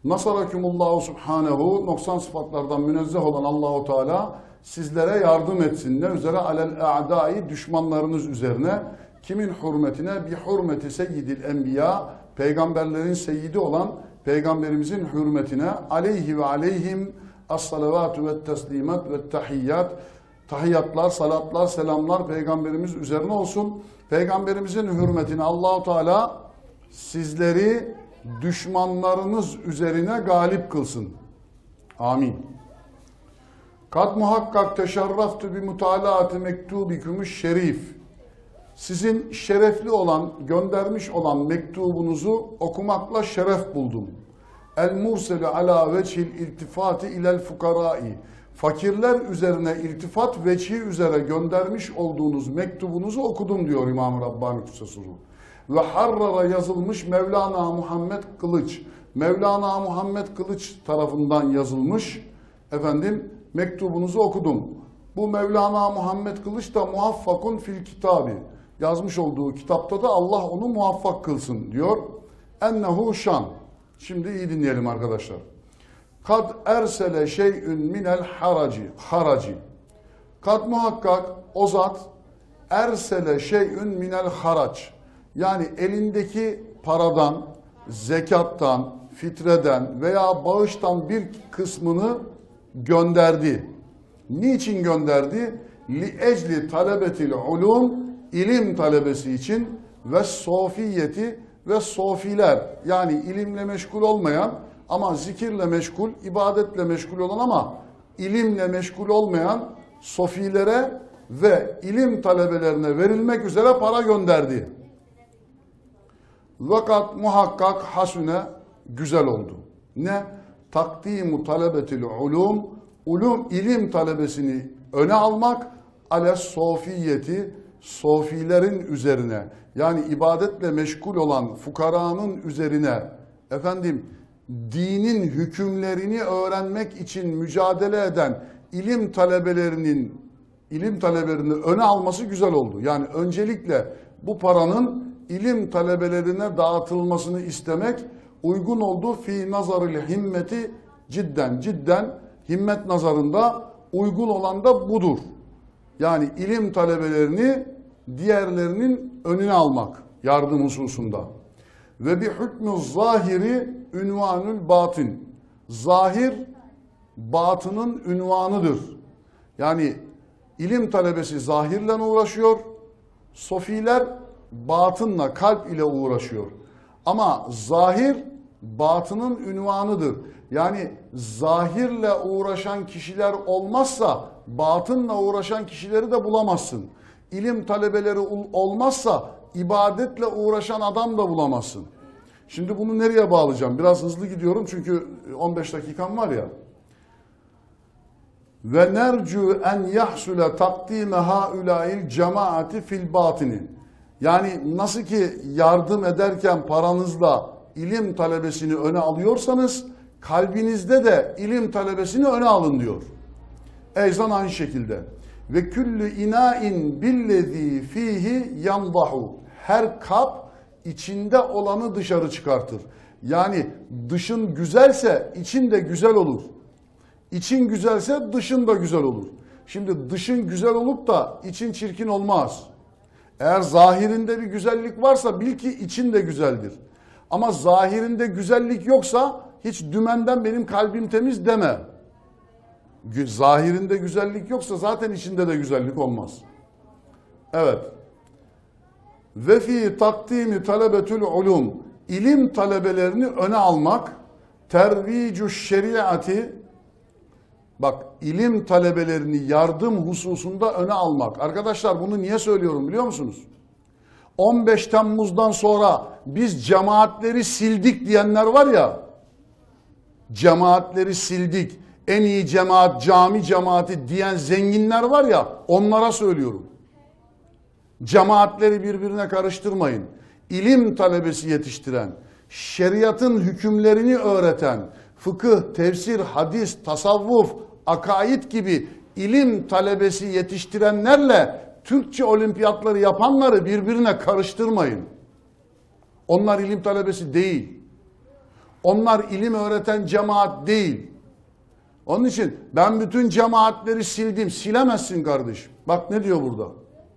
Nasarakumullahu subhanehu, noksan sıfatlardan münezzeh olan Allahu Teala sizlere yardım etsin. Ne üzere? Alel a'dai, düşmanlarınız üzerine. Kimin hürmetine? Bi hürmeti seyyidil enbiya, peygamberlerin seyyidi olan peygamberimizin hürmetine. Aleyhi ve aleyhim as-salavatü ve teslimat ve tahiyyat. Tahiyyatlar, salatlar, selamlar peygamberimiz üzerine olsun. Peygamberimizin hürmetine Allahu Teala sizleri düşmanlarınız üzerine galip kılsın. Amin. Kad muhakkak teşerraftu bi mutalaati mektubikumuş şerif. Sizin şerefli olan, göndermiş olan mektubunuzu okumakla şeref buldum. El murselu ala vechil iltifati ilel fukarai. Fakirler üzerine iltifat veçhi üzere göndermiş olduğunuz mektubunuzu okudum diyor İmam-ı Rabbani Kutsasuru. Ve harrara yazılmış Mevlana Muhammed Kılıç. Mevlana Muhammed Kılıç tarafından yazılmış efendim mektubunuzu okudum. Bu Mevlana Muhammed Kılıç da muvaffakun fil kitabi. Yazmış olduğu kitapta da Allah onu muvaffak kılsın diyor. Ennehu şan. Şimdi iyi dinleyelim arkadaşlar. Kad ersele şey'ün minel haraci. Haraci. Kad muhakkak o zat ersele şey'ün minel harac. Yani elindeki paradan, zekattan, fitreden veya bağıştan bir kısmını gönderdi. Niçin gönderdi? Li ecli talebetil ulum, ilim talebesi için ve sofiyeti ve sofiler, yani ilimle meşgul olmayan ama zikirle meşgul, ibadetle meşgul olan ama ilimle meşgul olmayan sofilere ve ilim talebelerine verilmek üzere para gönderdi. Vakat muhakkak hasune, güzel oldu. Ne? Takdimu talebetil ulum, ulum ilim talebesini öne almak, ale sofiyeti, sofilerin üzerine, yani ibadetle meşgul olan fukaranın üzerine, efendim dinin hükümlerini öğrenmek için mücadele eden ilim talebelerinin ilim talebelerini öne alması güzel oldu. Yani öncelikle bu paranın ilim talebelerine dağıtılmasını istemek uygun oldu. Fi nazaril himmeti cidden cidden himmet nazarında uygun olan da budur. Yani ilim talebelerini diğerlerinin önüne almak yardım hususunda. Ve bi hükmü zahiri ünvanül batın. Zahir batının ünvanıdır. Yani ilim talebesi zahirle uğraşıyor. Sofiler batınla, kalp ile uğraşıyor. Ama zahir batının ünvanıdır. Yani zahirle uğraşan kişiler olmazsa batınla uğraşan kişileri de bulamazsın. İlim talebeleri olmazsa ibadetle uğraşan adam da bulamazsın. Şimdi bunu nereye bağlayacağım? Biraz hızlı gidiyorum çünkü on beş dakikam var ya. Ve nercu en yahsule takdime haulail cemaati fil batini. Yani nasıl ki yardım ederken paranızla ilim talebesini öne alıyorsanız kalbinizde de ilim talebesini öne alın diyor. Eyzan aynı şekilde. Ve küllü inain billezî fihi yandahu. Her kap içinde olanı dışarı çıkartır. Yani dışın güzelse için de güzel olur. İçin güzelse dışın da güzel olur. Şimdi dışın güzel olup da için çirkin olmaz. Eğer zahirinde bir güzellik varsa bil ki için de güzeldir. Ama zahirinde güzellik yoksa hiç dümenden benim kalbim temiz deme. Zahirinde güzellik yoksa zaten içinde de güzellik olmaz. Evet. Ve fi takdimi talebetül ulum. İlim talebelerini öne almak, tervicu şeriatı, bak ilim talebelerini yardım hususunda öne almak. Arkadaşlar bunu niye söylüyorum biliyor musunuz? on beş Temmuz'dan sonra biz cemaatleri sildik diyenler var ya, cemaatleri sildik, en iyi cemaat cami cemaati diyen zenginler var ya, onlara söylüyorum. Cemaatleri birbirine karıştırmayın. İlim talebesi yetiştiren, şeriatın hükümlerini öğreten, fıkıh, tefsir, hadis, tasavvuf, akaid gibi ilim talebesi yetiştirenlerle Türkçe olimpiyatları yapanları birbirine karıştırmayın. Onlar ilim talebesi değil. Onlar ilim öğreten cemaat değil. Onun için ben bütün cemaatleri sildim. Silemezsin kardeşim. Bak ne diyor burada.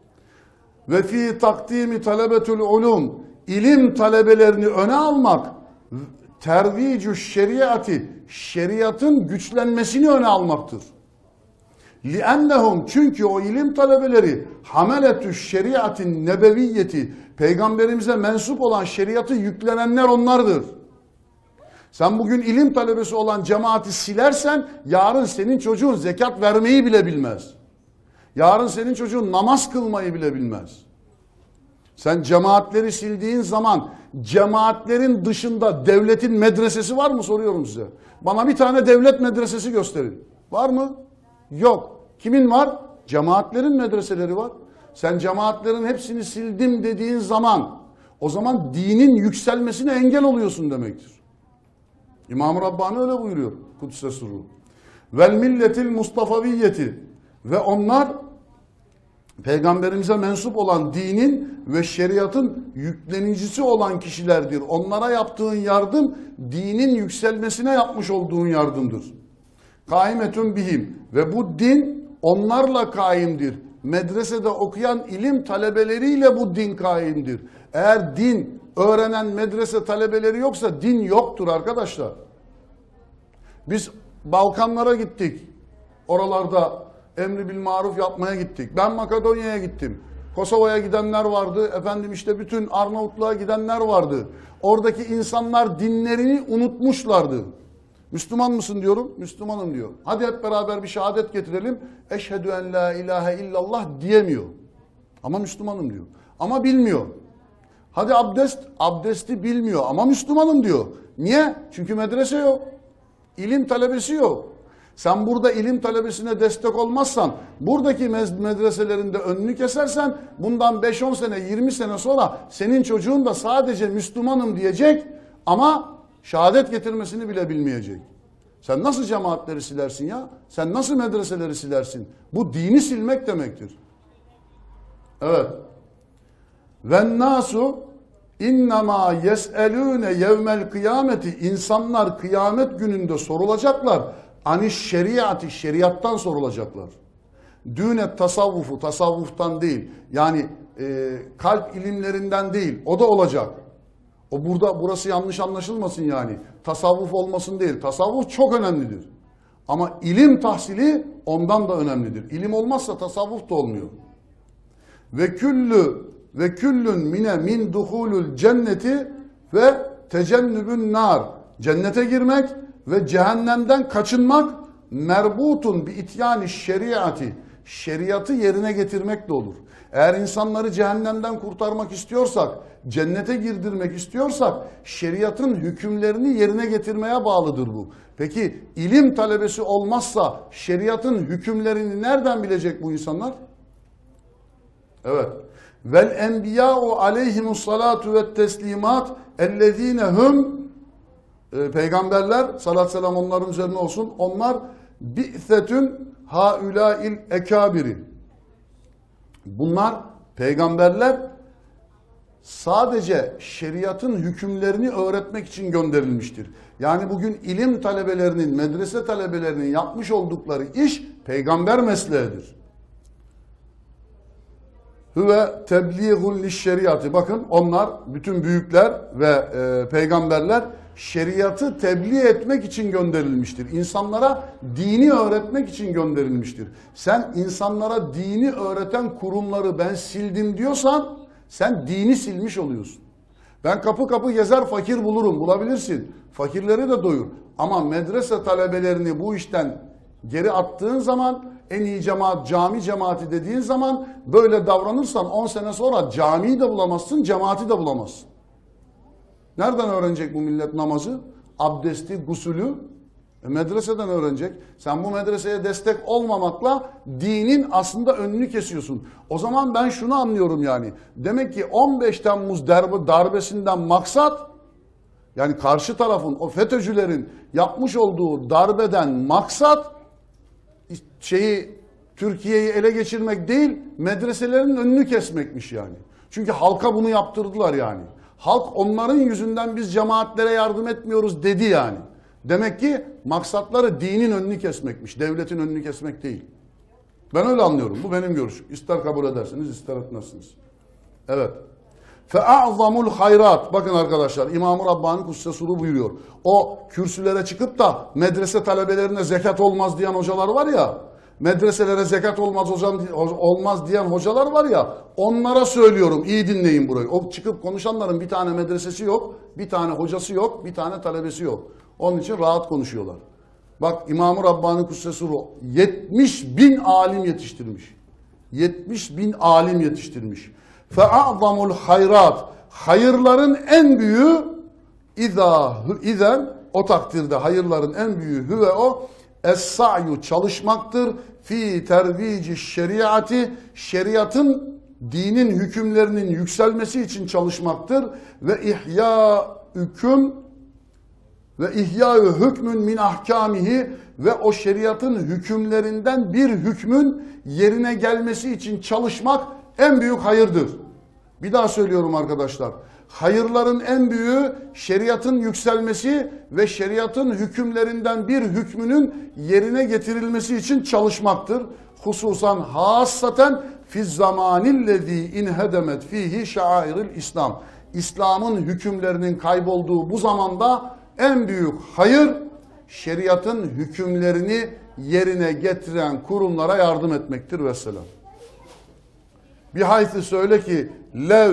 Ve fi takdimi talebetul ulum, ilim talebelerini öne almak, tervicü şeriatı, şeriatın güçlenmesini öne almaktır. Li'ennehum, çünkü o ilim talebeleri hameletü şeriatin nebeviyyeti, peygamberimize mensup olan şeriatı yüklenenler onlardır. Sen bugün ilim talebesi olan cemaati silersen yarın senin çocuğun zekat vermeyi bile bilmez. Yarın senin çocuğun namaz kılmayı bile bilmez. Sen cemaatleri sildiğin zaman cemaatlerin dışında devletin medresesi var mı soruyorum size. Bana bir tane devlet medresesi gösterin. Var mı? Yok. Kimin var? Cemaatlerin medreseleri var. Sen cemaatlerin hepsini sildim dediğin zaman o zaman dinin yükselmesine engel oluyorsun demektir. İmam-ı Rabbani öyle buyuruyor. Kudüs'e sırrı. Vel milletil Mustafaviyyeti, ve onlar peygamberimize mensup olan dinin ve şeriatın yüklenicisi olan kişilerdir. Onlara yaptığın yardım dinin yükselmesine yapmış olduğun yardımdır. Kaimetun bihim, ve bu din onlarla kaimdir. Medresede okuyan ilim talebeleriyle bu din kaimdir. Eğer din öğrenen medrese talebeleri yoksa din yoktur arkadaşlar. Biz Balkanlara gittik. Oralarda emri bil maruf yapmaya gittik. Ben Makedonya'ya gittim. Kosova'ya gidenler vardı. Efendim işte bütün Arnavutluğa gidenler vardı. Oradaki insanlar dinlerini unutmuşlardı. Müslüman mısın diyorum. Müslümanım diyor. Hadi hep beraber bir şehadet getirelim. Eşhedü en la ilahe illallah diyemiyor. Ama Müslümanım diyor. Ama bilmiyor. Hadi abdest, abdesti bilmiyor ama Müslümanım diyor. Niye? Çünkü medrese yok. İlim talebesi yok. Sen burada ilim talebesine destek olmazsan, buradaki medreselerinde önünü kesersen, bundan beş on sene, yirmi sene sonra senin çocuğun da sadece Müslümanım diyecek ama şehadet getirmesini bile bilmeyecek. Sen nasıl cemaatleri silersin ya? Sen nasıl medreseleri silersin? Bu dini silmek demektir. Evet. Ve nasu innema yes'elûne yevmel kıyameti, insanlar kıyamet gününde sorulacaklar. Ani şeriatı, şeriattan sorulacaklar. Dünet tasavvufu, tasavvuftan değil. Yani e, kalp ilimlerinden değil. O da olacak. O burada, burası yanlış anlaşılmasın yani. Tasavvuf olmasın değil. Tasavvuf çok önemlidir. Ama ilim tahsili ondan da önemlidir. İlim olmazsa tasavvuf da olmuyor. Ve küllü ve küllün mine min duhulul cenneti ve tecennübün nar. Cennete girmek ve cehennemden kaçınmak merbutun bi ityani şeriatı. Şeriatı yerine getirmek de olur. Eğer insanları cehennemden kurtarmak istiyorsak, cennete girdirmek istiyorsak şeriatın hükümlerini yerine getirmeye bağlıdır bu. Peki ilim talebesi olmazsa şeriatın hükümlerini nereden bilecek bu insanlar? Evet. Vel enbiya'u aleyhimus salatu ve teslimat ellezine hum, peygamberler salat selam onların üzerine olsun, onlar bi'thetün haulail ekabiri. Bunlar peygamberler sadece şeriatın hükümlerini öğretmek için gönderilmiştir. Yani bugün ilim talebelerinin, medrese talebelerinin yapmış oldukları iş peygamber mesleğidir. Hüve tebliğul liş-şeriatı. Bakın onlar, bütün büyükler ve e, peygamberler şeriatı tebliğ etmek için gönderilmiştir. İnsanlara dini öğretmek için gönderilmiştir. Sen insanlara dini öğreten kurumları ben sildim diyorsan sen dini silmiş oluyorsun. Ben kapı kapı gezer fakir bulurum. Bulabilirsin. Fakirleri de doyur. Ama medrese talebelerini bu işten geri attığın zaman, en iyi cemaat cami cemaati dediğin zaman böyle davranırsan on sene sonra camiyi de bulamazsın, cemaati de bulamazsın. Nereden öğrenecek bu millet namazı? Abdesti, gusülü e medreseden öğrenecek. Sen bu medreseye destek olmamakla dinin aslında önünü kesiyorsun. O zaman ben şunu anlıyorum yani. Demek ki on beş Temmuz darbe, darbesinden maksat, yani karşı tarafın, o FETÖ'cülerin yapmış olduğu darbeden maksat şeyi, Türkiye'yi ele geçirmek değil, medreselerin önünü kesmekmiş yani. Çünkü halka bunu yaptırdılar yani. Halk onların yüzünden biz cemaatlere yardım etmiyoruz dedi yani. Demek ki maksatları dinin önünü kesmekmiş, devletin önünü kesmek değil. Ben öyle anlıyorum. Bu benim görüşüm. İster kabul edersiniz, ister etmezsiniz. Evet. فَاَعْظَمُ الْخَيْرَاتِ Bakın arkadaşlar, İmam-ı Rabbani Kudsesuru buyuruyor. O kürsülere çıkıp da medrese talebelerine zekat olmaz diyen hocalar var ya, medreselere zekat olmaz hocam olmaz diyen hocalar var ya, onlara söylüyorum, iyi dinleyin burayı. O çıkıp konuşanların bir tane medresesi yok, bir tane hocası yok, bir tane talebesi yok. Onun için rahat konuşuyorlar. Bak İmam-ı Rabbani Kudsesuru yetmiş bin alim yetiştirmiş. yetmiş bin alim yetiştirmiş. فَاَعْظَمُ الْخَيْرَاتِ Hayırların en büyüğü اِذَا اِذَنْ O takdirde hayırların en büyüğü hüve o Es-sa'yu çalışmaktır. Fi tervici şeriatı şeriatın dinin hükümlerinin yükselmesi için çalışmaktır. Ve ihya hüküm ve ihya hükmün min ahkamihi ve o şeriatın hükümlerinden bir hükmün yerine gelmesi için çalışmak en büyük hayırdır. Bir daha söylüyorum arkadaşlar. Hayırların en büyüğü şeriatın yükselmesi ve şeriatın hükümlerinden bir hükmünün yerine getirilmesi için çalışmaktır. Hususan hassaten fiz zamanillezî inhedemet fihi şairil İslam. İslam'ın hükümlerinin kaybolduğu bu zamanda en büyük hayır şeriatın hükümlerini yerine getiren kurumlara yardım etmektir vesselam. Bir haythi söyle ki lev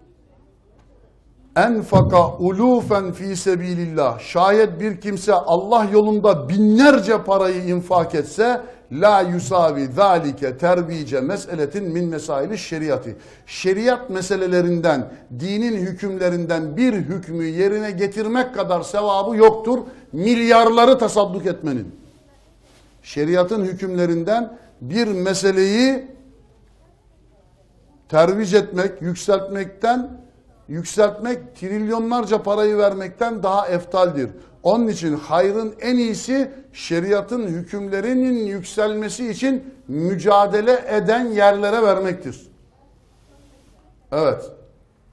enfaka ulufen fi sebilillah şayet bir kimse Allah yolunda binlerce parayı infak etse la yusavi zalike tervice meseletin min mesaili şeriatı şeriat meselelerinden dinin hükümlerinden bir hükmü yerine getirmek kadar sevabı yoktur milyarları tasadduk etmenin. Şeriatın hükümlerinden bir meseleyi tervic etmek, yükseltmekten yükseltmek trilyonlarca parayı vermekten daha eftaldir. Onun için hayrın en iyisi şeriatın hükümlerinin yükselmesi için mücadele eden yerlere vermektir. Evet.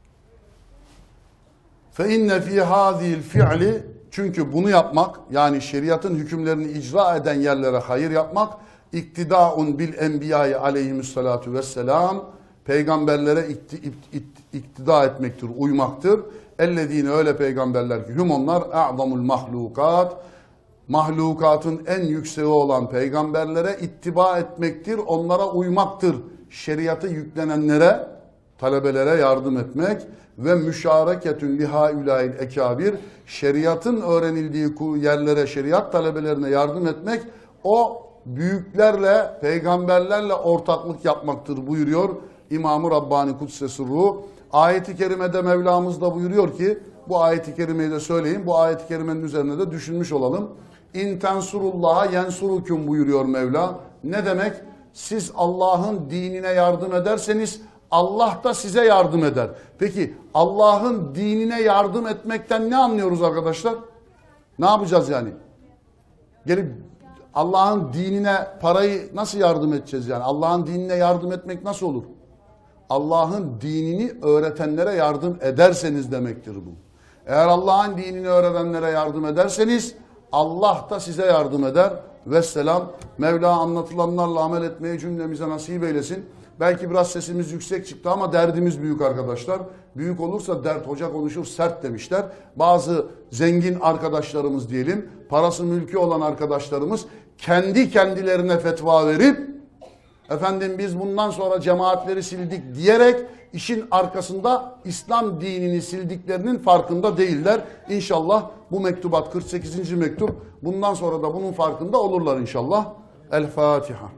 فَاِنَّ ف۪ي هَذِهِ الْفِعْلِ Çünkü bunu yapmak, yani şeriatın hükümlerini icra eden yerlere hayır yapmak, iktidaun bil enbiyayı aleyhimussalatu vesselam, peygamberlere iktida etmektir, uymaktır. Ellezine öyle peygamberler ki hum onlar a'zamul mahlukat, mahlukatın en yükseği olan peygamberlere ittiba etmektir, onlara uymaktır. Şeriatı yüklenenlere, talebelere yardım etmek ve müşareketün lihaulail ekabir, şeriatın öğrenildiği yerlere, şeriat talebelerine yardım etmek, o büyüklerle, peygamberlerle ortaklık yapmaktır buyuruyor İmam-ı Rabbani Kudsesirruh. Ayet-i kerimede Mevlamız da buyuruyor ki, bu ayet-i kerimeyi de söyleyeyim, bu ayet-i kerimenin üzerine de düşünmüş olalım. İn tensurullaha yensurukum buyuruyor Mevla. Ne demek? Siz Allah'ın dinine yardım ederseniz Allah da size yardım eder. Peki Allah'ın dinine yardım etmekten ne anlıyoruz arkadaşlar? Ne yapacağız yani? Gelip Allah'ın dinine parayı nasıl yardım edeceğiz yani? Allah'ın dinine yardım etmek nasıl olur? Allah'ın dinini öğretenlere yardım ederseniz demektir bu. Eğer Allah'ın dinini öğretenlere yardım ederseniz Allah da size yardım eder. Vesselam. Mevla anlatılanlarla amel etmeyi cümlemize nasip eylesin. Belki biraz sesimiz yüksek çıktı ama derdimiz büyük arkadaşlar. Büyük olursa dert, hoca konuşur sert demişler. Bazı zengin arkadaşlarımız diyelim, parası mülkü olan arkadaşlarımız kendi kendilerine fetva verip efendim biz bundan sonra cemaatleri sildik diyerek işin arkasında İslam dinini sildiklerinin farkında değiller. İnşallah bu mektubat kırk sekizinci mektup, bundan sonra da bunun farkında olurlar inşallah. El Fatiha.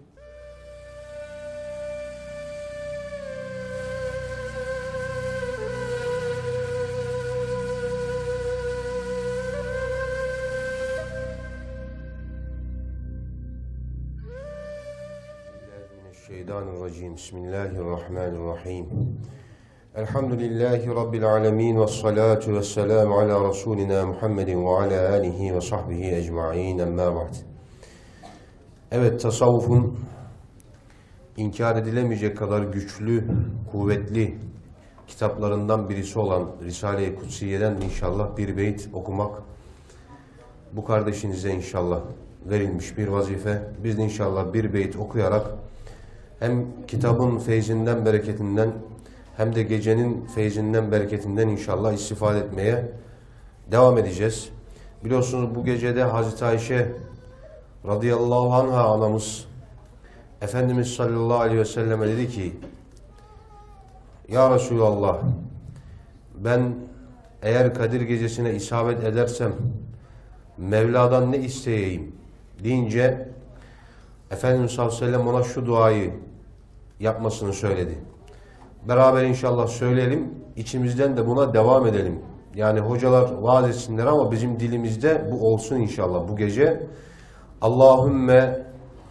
Şeytanirracim. Bismillahirrahmanirrahim. Elhamdülillahi Rabbil alemin ve salatu ve selamu ala Resulina Muhammedin ve ala alihi ve sahbihi ecma'in emma ba'd. Evet, tasavvufun inkar edilemeyecek kadar güçlü, kuvvetli, kitaplarından birisi olan Risale-i Kutsiye'den inşallah bir beyt okumak bu kardeşinize inşallah verilmiş bir vazife. Biz de inşallah bir beyt okuyarak hem kitabın feyzinden, bereketinden hem de gecenin feyzinden, bereketinden inşallah istifade etmeye devam edeceğiz. Biliyorsunuz bu gecede Hazreti Ayşe radıyallahu anha anamız Efendimiz sallallahu aleyhi ve selleme dedi ki: Ya Resulallah, ben eğer Kadir gecesine isabet edersem Mevla'dan ne isteyeyim deyince Efendimiz sallallahu aleyhi ve sellem ona şu duayı yapmasını söyledi. Beraber inşallah söyleyelim, içimizden de buna devam edelim. Yani hocalar vaaz etsinler ama bizim dilimizde bu olsun inşallah bu gece. Allahümme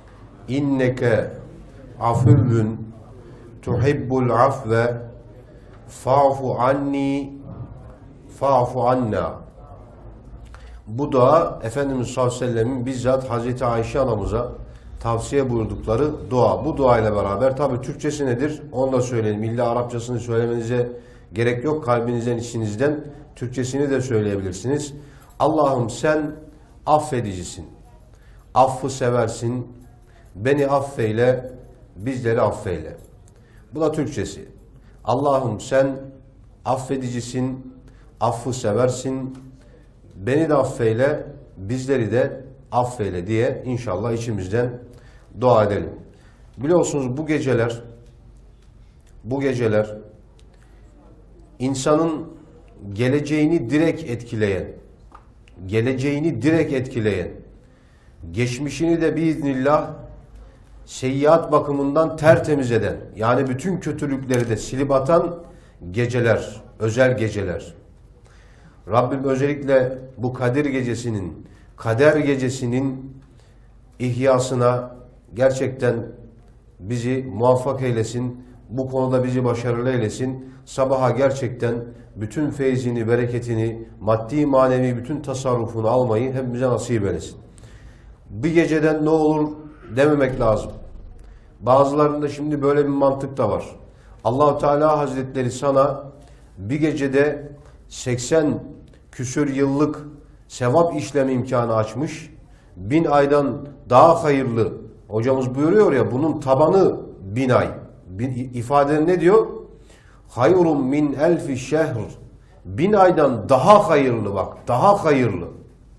inneke afuvvun tuhibbul afve fa'fu anni fa'fu anna. Bu da Efendimiz sallallahu aleyhi ve sellemin bizzat Hazreti Ayşe anamıza tavsiye buyurdukları dua. Bu dua ile beraber tabi Türkçesi nedir? Onu da söyleyelim. İlla Arapçasını söylemenize gerek yok. Kalbinizden, içinizden Türkçesini de söyleyebilirsiniz. Allah'ım sen affedicisin. Affı seversin. Beni affeyle, bizleri affeyle. Bu da Türkçesi. Allah'ım sen affedicisin, affı seversin. Beni de affeyle, bizleri de affeyle diye inşallah içimizden dua edelim. Biliyorsunuz bu geceler bu geceler insanın geleceğini direkt etkileyen, geleceğini direkt etkileyen, geçmişini de biiznillah seyyiat bakımından tertemiz eden, yani bütün kötülükleri de silip atan geceler, özel geceler. Rabbim özellikle bu Kadir gecesinin, Kader gecesinin ihyasına gerçekten bizi muvaffak eylesin. Bu konuda bizi başarılı eylesin. Sabaha gerçekten bütün feyzini, bereketini, maddi manevi bütün tasarrufunu almayı hepimize nasip eylesin. Bir geceden ne olur dememek lazım. Bazılarında şimdi böyle bir mantık da var. Allah-u Teala Hazretleri sana bir gecede seksen küsür yıllık sevap işlem imkanı açmış. Bin aydan daha hayırlı. Hocamız buyuruyor ya, bunun tabanı bin ay. Bin, ifade ne diyor? Hayrun min elfi şehr. Bin aydan daha hayırlı bak. Daha hayırlı.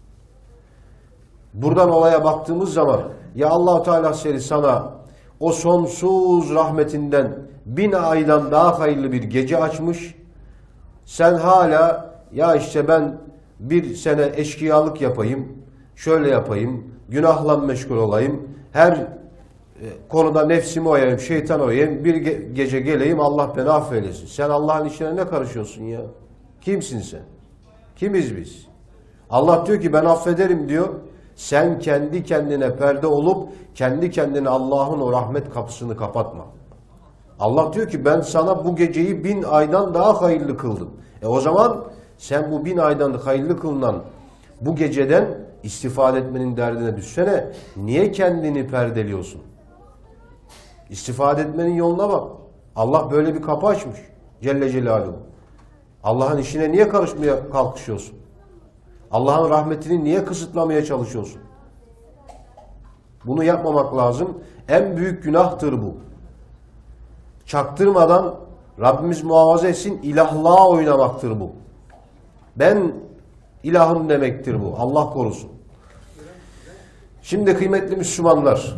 Buradan olaya baktığımız zaman ya Allah-u Teala seni sana o sonsuz rahmetinden bin aydan daha hayırlı bir gece açmış. Sen hala ya işte ben bir sene eşkıyalık yapayım, şöyle yapayım, günahla meşgul olayım, her konuda nefsimi oyayım, şeytan oyayım, bir ge gece geleyim Allah beni affeylesin. Sen Allah'ın işine ne karışıyorsun ya? Kimsin sen? Kimiz biz? Allah diyor ki ben affederim diyor. Sen kendi kendine perde olup kendi kendine Allah'ın o rahmet kapısını kapatma. Allah diyor ki ben sana bu geceyi bin aydan daha hayırlı kıldım. E o zaman sen bu bin aydan hayırlı kılınan bu geceden istifade etmenin derdine düşsene. Niye kendini perdeliyorsun? İstifade etmenin yoluna bak. Allah böyle bir kapı açmış. Celle Celaluhu. Allah'ın işine niye karışmaya kalkışıyorsun? Allah'ın rahmetini niye kısıtlamaya çalışıyorsun? Bunu yapmamak lazım. En büyük günahtır bu. Çaktırmadan Rabbimiz muhafaza etsin, ilahlığa oynamaktır bu. Ben ilahım demektir bu. Allah korusun. Şimdi kıymetli Müslümanlar,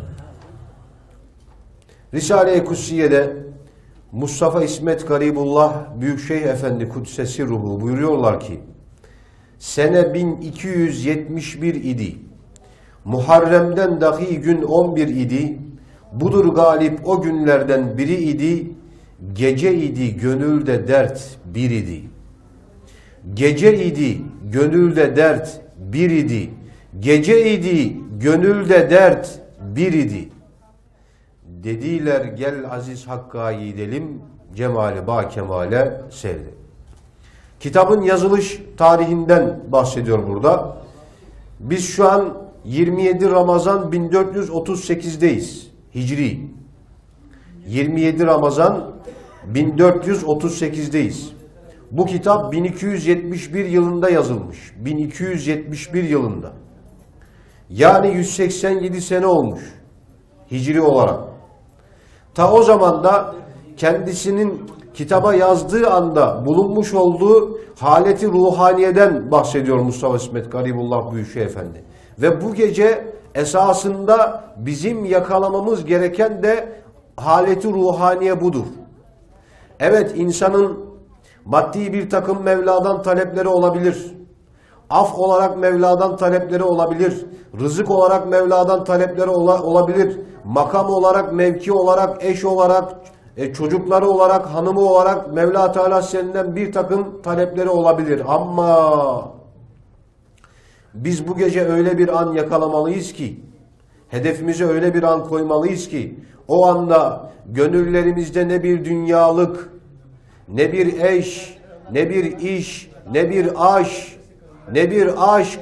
Risale-i Kutsiye'de Mustafa İsmet Garibullah Büyükşehir Efendi Kudsesi Ruhu buyuruyorlar ki sene bin iki yüz yetmiş bir idi. Muharrem'den dahi gün on bir idi. Budur galip o günlerden biri idi. Gece idi gönülde dert bir idi. Gece idi gönülde dert bir idi. Gece idi gönülde dert bir idi. Dediler gel aziz Hakk'a gidelim, cemali ba kemale seyredelim. Kitabın yazılış tarihinden bahsediyor burada. Biz şu an yirmi yedi Ramazan bin dört yüz otuz sekiz'deyiz. Hicri. yirmi yedi Ramazan bin dört yüz otuz sekiz'deyiz. Bu kitap bin iki yüz yetmiş bir yılında yazılmış. bin iki yüz yetmiş bir yılında. Yani yüz seksen yedi sene olmuş hicri olarak. Ta o zaman da kendisinin kitaba yazdığı anda bulunmuş olduğu haleti ruhaniyeden bahsediyor Mustafa İsmet Garibullah Büyüşehir Efendi. Ve bu gece esasında bizim yakalamamız gereken de haleti ruhaniye budur. Evet, insanın maddi bir takım Mevla'dan talepleri olabilir. Af olarak Mevla'dan talepleri olabilir. Rızık olarak Mevla'dan talepleri ola, olabilir. Makam olarak, mevki olarak, eş olarak, e, çocukları olarak, hanımı olarak Mevla Teala senden bir takım talepleri olabilir. Ama biz bu gece öyle bir an yakalamalıyız ki, hedefimize öyle bir an koymalıyız ki, o anda gönüllerimizde ne bir dünyalık, ne bir eş, ne bir iş, ne bir aş, ne bir aşk,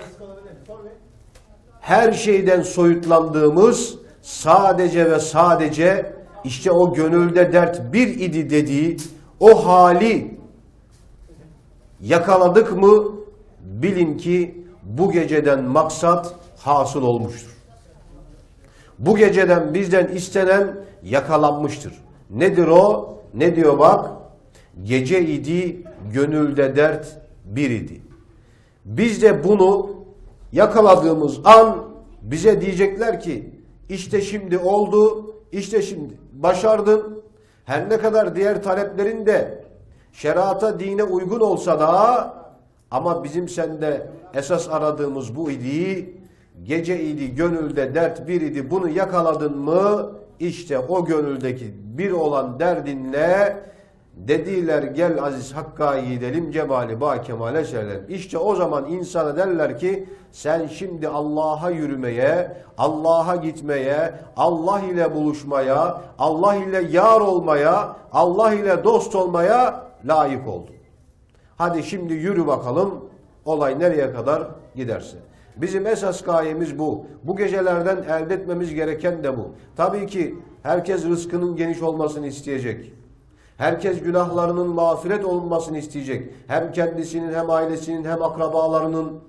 her şeyden soyutlandığımız, sadece ve sadece işte o gönülde dert bir idi dediği o hali yakaladık mı, bilin ki bu geceden maksat hasıl olmuştur. Bu geceden bizden istenen yakalanmıştır. Nedir o? Ne diyor bak? Gece idi, gönülde dert bir idi. Biz de bunu yakaladığımız an bize diyecekler ki işte şimdi oldu, işte şimdi başardın. Her ne kadar diğer taleplerin de şerata, dine uygun olsa da, ama bizim sende esas aradığımız bu idi. Gece idi, gönülde dert bir idi. Bunu yakaladın mı işte o gönüldeki bir olan derdinle dediler gel aziz Hakk'a gidelim, cemali ba kemale şerlerim. İşte o zaman insana derler ki sen şimdi Allah'a yürümeye, Allah'a gitmeye, Allah ile buluşmaya, Allah ile yar olmaya, Allah ile dost olmaya layık oldun. Hadi şimdi yürü bakalım, olay nereye kadar giderse. Bizim esas gayemiz bu. Bu gecelerden elde etmemiz gereken de bu. Tabii ki herkes rızkının geniş olmasını isteyecek. Herkes günahlarının mağfiret olunmasını isteyecek. Hem kendisinin, hem ailesinin, hem akrabalarının.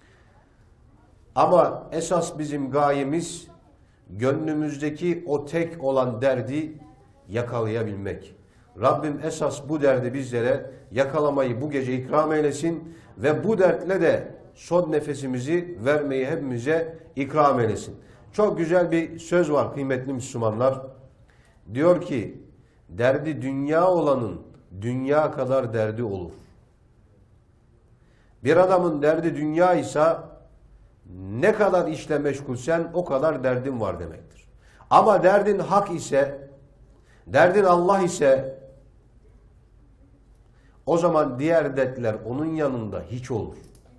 Ama esas bizim gayemiz gönlümüzdeki o tek olan derdi yakalayabilmek. Rabbim esas bu derdi bizlere yakalamayı bu gece ikram eylesin ve bu dertle de son nefesimizi vermeyi hepimize ikram eylesin. Çok güzel bir söz var kıymetli Müslümanlar. Diyor ki, derdi dünya olanın dünya kadar derdi olur. Bir adamın derdi dünya ise ne kadar işle meşgulsen o kadar derdin var demektir. Ama derdin hak ise, derdin Allah ise o zaman diğer dertler onun yanında hiç olur.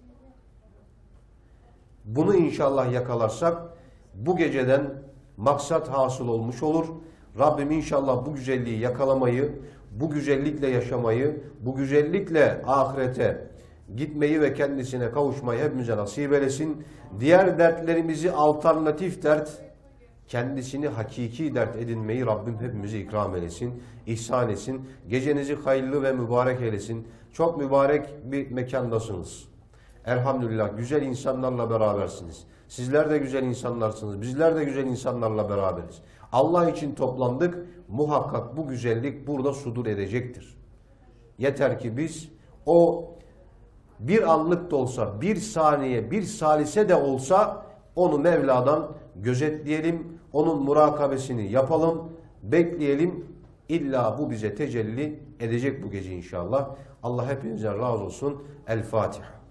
Bunu inşallah yakalarsak bu geceden maksat hasıl olmuş olur. Rabbim inşallah bu güzelliği yakalamayı, bu güzellikle yaşamayı, bu güzellikle ahirete gitmeyi ve kendisine kavuşmayı hepimize nasip eylesin. Diğer dertlerimizi alternatif dert, kendisini hakiki dert edinmeyi Rabbim hepimize ikram eylesin, ihsan etsin. Gecenizi hayırlı ve mübarek eylesin. Çok mübarek bir mekandasınız. Elhamdülillah güzel insanlarla berabersiniz. Sizler de güzel insanlarsınız. Bizler de güzel insanlarla beraberiz. Allah için toplandık. Muhakkak bu güzellik burada sudur edecektir. Yeter ki biz o bir anlık da olsa, bir saniye, bir salise de olsa onu Mevla'dan gözetleyelim. Onun murakabesini yapalım, bekleyelim. İlla bu bize tecelli edecek bu gece inşallah. Allah hepinizden razı olsun. El Fatiha.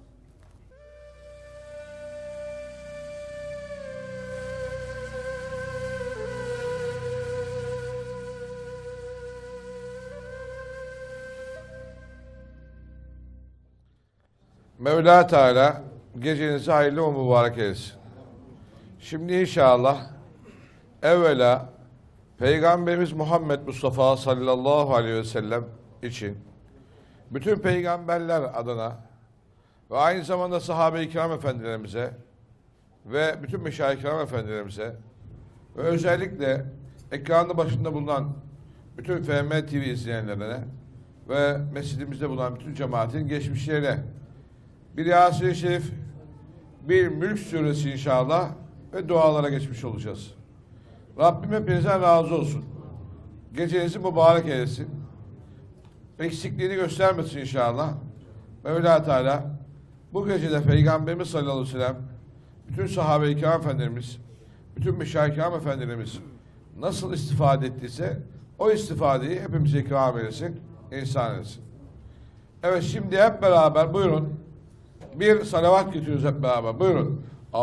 Mevla Teala gecenizi hayırlı ve mübarek eylesin. Şimdi inşallah evvela Peygamberimiz Muhammed Mustafa sallallahu aleyhi ve sellem için bütün peygamberler adına ve aynı zamanda sahabe-i kiram efendilerimize ve bütün meşayih-i kiram efendilerimize ve özellikle ekranı başında bulunan bütün F M T V izleyenlerine ve mescidimizde bulunan bütün cemaatin geçmişlerine bir Yasin-i Şerif, bir Mülk Suresi inşallah ve dualara geçmiş olacağız. Rabbim hepinizden razı olsun. Gecenizi mübarek eylesin. Eksikliğini göstermesin inşallah. Mevla Teala bu gecede Peygamberimiz sallallahu aleyhi ve sellem, bütün sahabe-i kiram efendilerimiz, bütün meşayih-i kiram efendilerimiz nasıl istifade ettiyse o istifadeyi hepimize ikram eylesin, ihsan etsin. Evet, şimdi hep beraber buyurun bir salavat getiriyoruz hep beraber. Buyurun.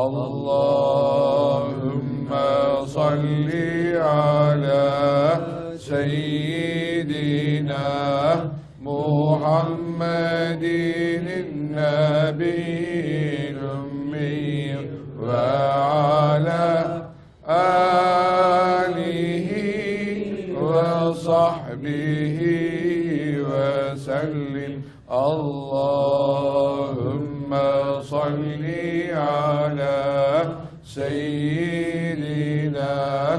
Allahümme salli ala seyyidina Muhammedin nebiyil ümmi ve ala alihi ve sahbihi ve sellim. Allahümme salli ala seyyidina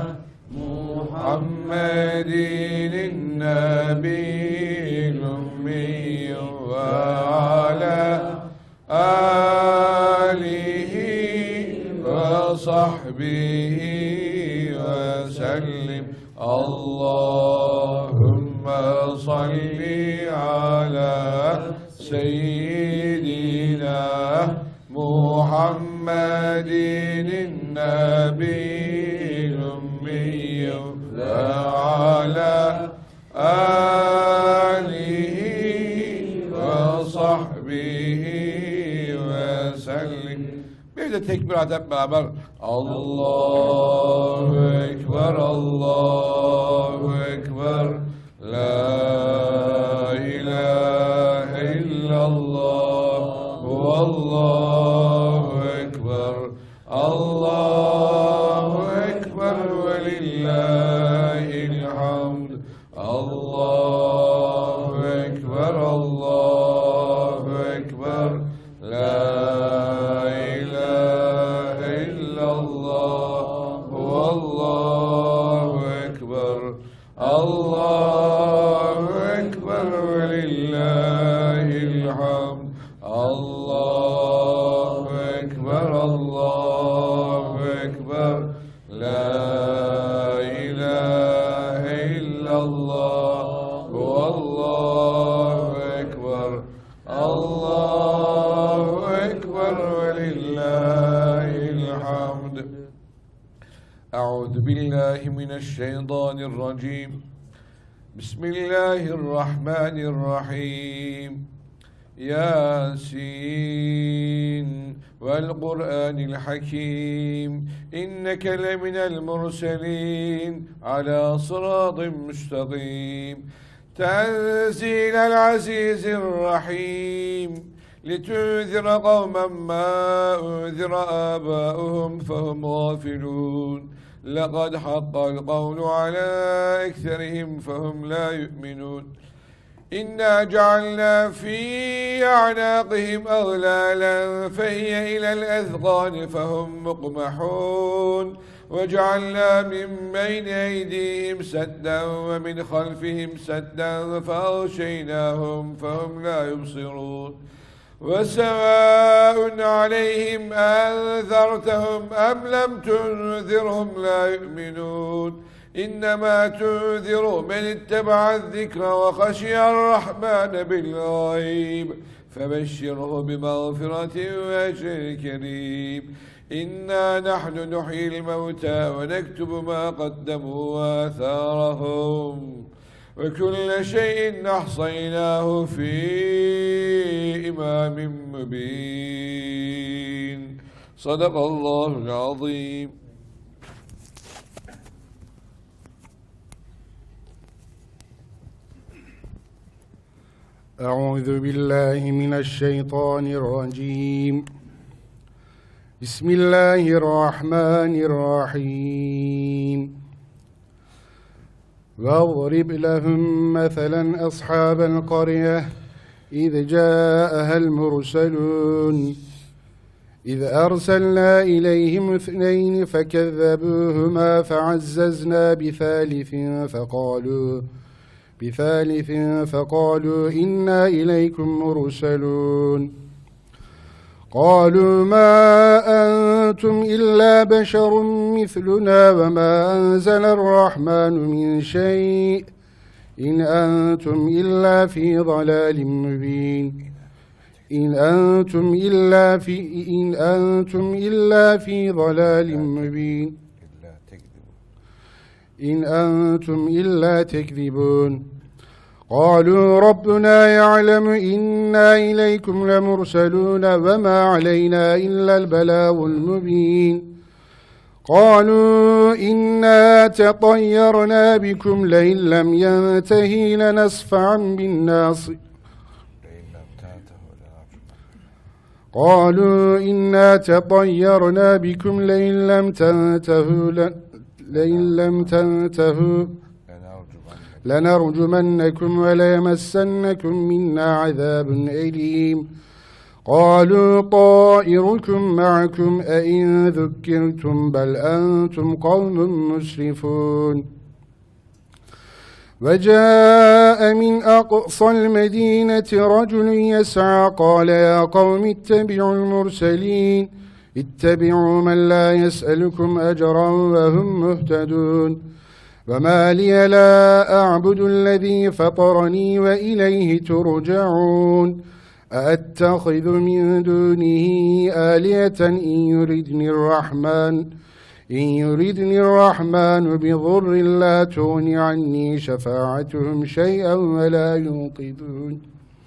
Muhammedin nebiyil ümmi ve ala alihi ve sahbihi ve sellim. Allahümme salli ala seyyidina Muhammedin nebiyil ümmi ve ala alihi ve sahbihi ve sellim. Bir de tekbirat hep beraber. Allahu Ekber, Allahu Ekber, La ilahe illallah, Allahu Ekber, Allahu Ekber ve lillahil hamd. Allahu Ekber, Allahu Ekber, La ilahe illallah, Allahu Ekber, Allahu Ekber ve lillahil hamd. Allahu Ekber, Allahu Ekber, La ilahe illallah, Allahu Ekber, Allahu Ekber ve lillahil hamd. Euzu billahi mineşşeytanirracim. Bismillahirrahmanirrahim. Yasin vel Kur'anil Hakim. İnneke leminel murselin ala sıratın müstakim. Tenzilel azizirrahim. لِتُنذِرَ قَوْمًا مَا أُنذِرَ آبَاؤُهُمْ فَهُمْ غَافِلُونَ لَقَدْ حَقَّ الْقَوْلُ عَلَى أَكْثَرِهِمْ فَهُمْ لَا يُؤْمِنُونَ إِنَّا جَعَلْنَا فِي أَعْنَاقِهِمْ أَغْلَالًا فَهِيَ إِلَى الْأَذْقَانِ فَهُمْ مُقْمَحُونَ وَجَعَلْنَا مِنْ بَيْنِ أَيْدِيهِمْ سَدًّا وَمِنْ خَلْفِهِمْ سَدًّا فَأَغْشَيْنَاهُمْ فَهُمْ لَا يُبْصِرُونَ وَسَوَاءٌ عَلَيْهِمْ أَنذَرْتَهُمْ أَمْ لَمْ تُنذِرْهُمْ لَا يُؤْمِنُونَ إِنَّمَا تُنذِرُ مَنِ اتَّبَعَ الذِّكْرَ وَخَشِيَ الرَّحْمَنَ بِالْغَيْبِ فَبَشِّرْهُ بِمَغْفِرَةٍ وَأَجْرٍ كَرِيمٍ إِنَّا نَحْنُ نُحْيِي الْمَوْتَى وَنَكْتُبُ مَا قَدَّمُوا وَآثَارَهُمْ وَكُلَّ شَيْءٍ أَحْصَيْنَاهُ فِي إِمَامٍ مُبِينٍ. Sadakallahul azim. أعوذ بالله من الشيطان الرجيم. بسم الله الرحمن الرحيم. واضرب لهم مثلا أصحاب القرية إذ جاءها المرسلون إذ أرسلنا إليهم اثنين فكذبوهما فعززنا بثالث فقالوا بثالث فقالوا إنا إليكم مرسلون قالوا ما أنتم إلا بشر مثلنا وما أنزل الرحمن من شيء إن أنتم إلا في ضلال مبين إن أنتم إلا في إن أنتم إلا في ضلال مبين إن أنتم إلا تكذبون قالوا ربنا يعلم إنا إليكم لمرسلون وما علينا إلا البلاغ المبين قالوا إنا تطيرنا بكم لئن لم ينتهي لنصفعا بالناصية قالوا إنا تطيرنا بكم لئن لم تنتهوا لئن لم تنتهوا لنرجمنكم وليمسنكم منا عذاب أليم قالوا طائركم معكم أئن ذكرتم بل أنتم قوم مسرفون وجاء من أقصى المدينة رجل يسعى قال يا قوم اتبعوا المرسلين اتبعوا من لا يسألكم أجرا وهم مهتدون وما لي لا أعبد الذي فطرني وإليه ترجعون أأتخذ من دونه آلهة إن يردني الرحمن إن يردني الرحمن بضر لا تغن عني شفاعتهم شيئا ولا ينقذون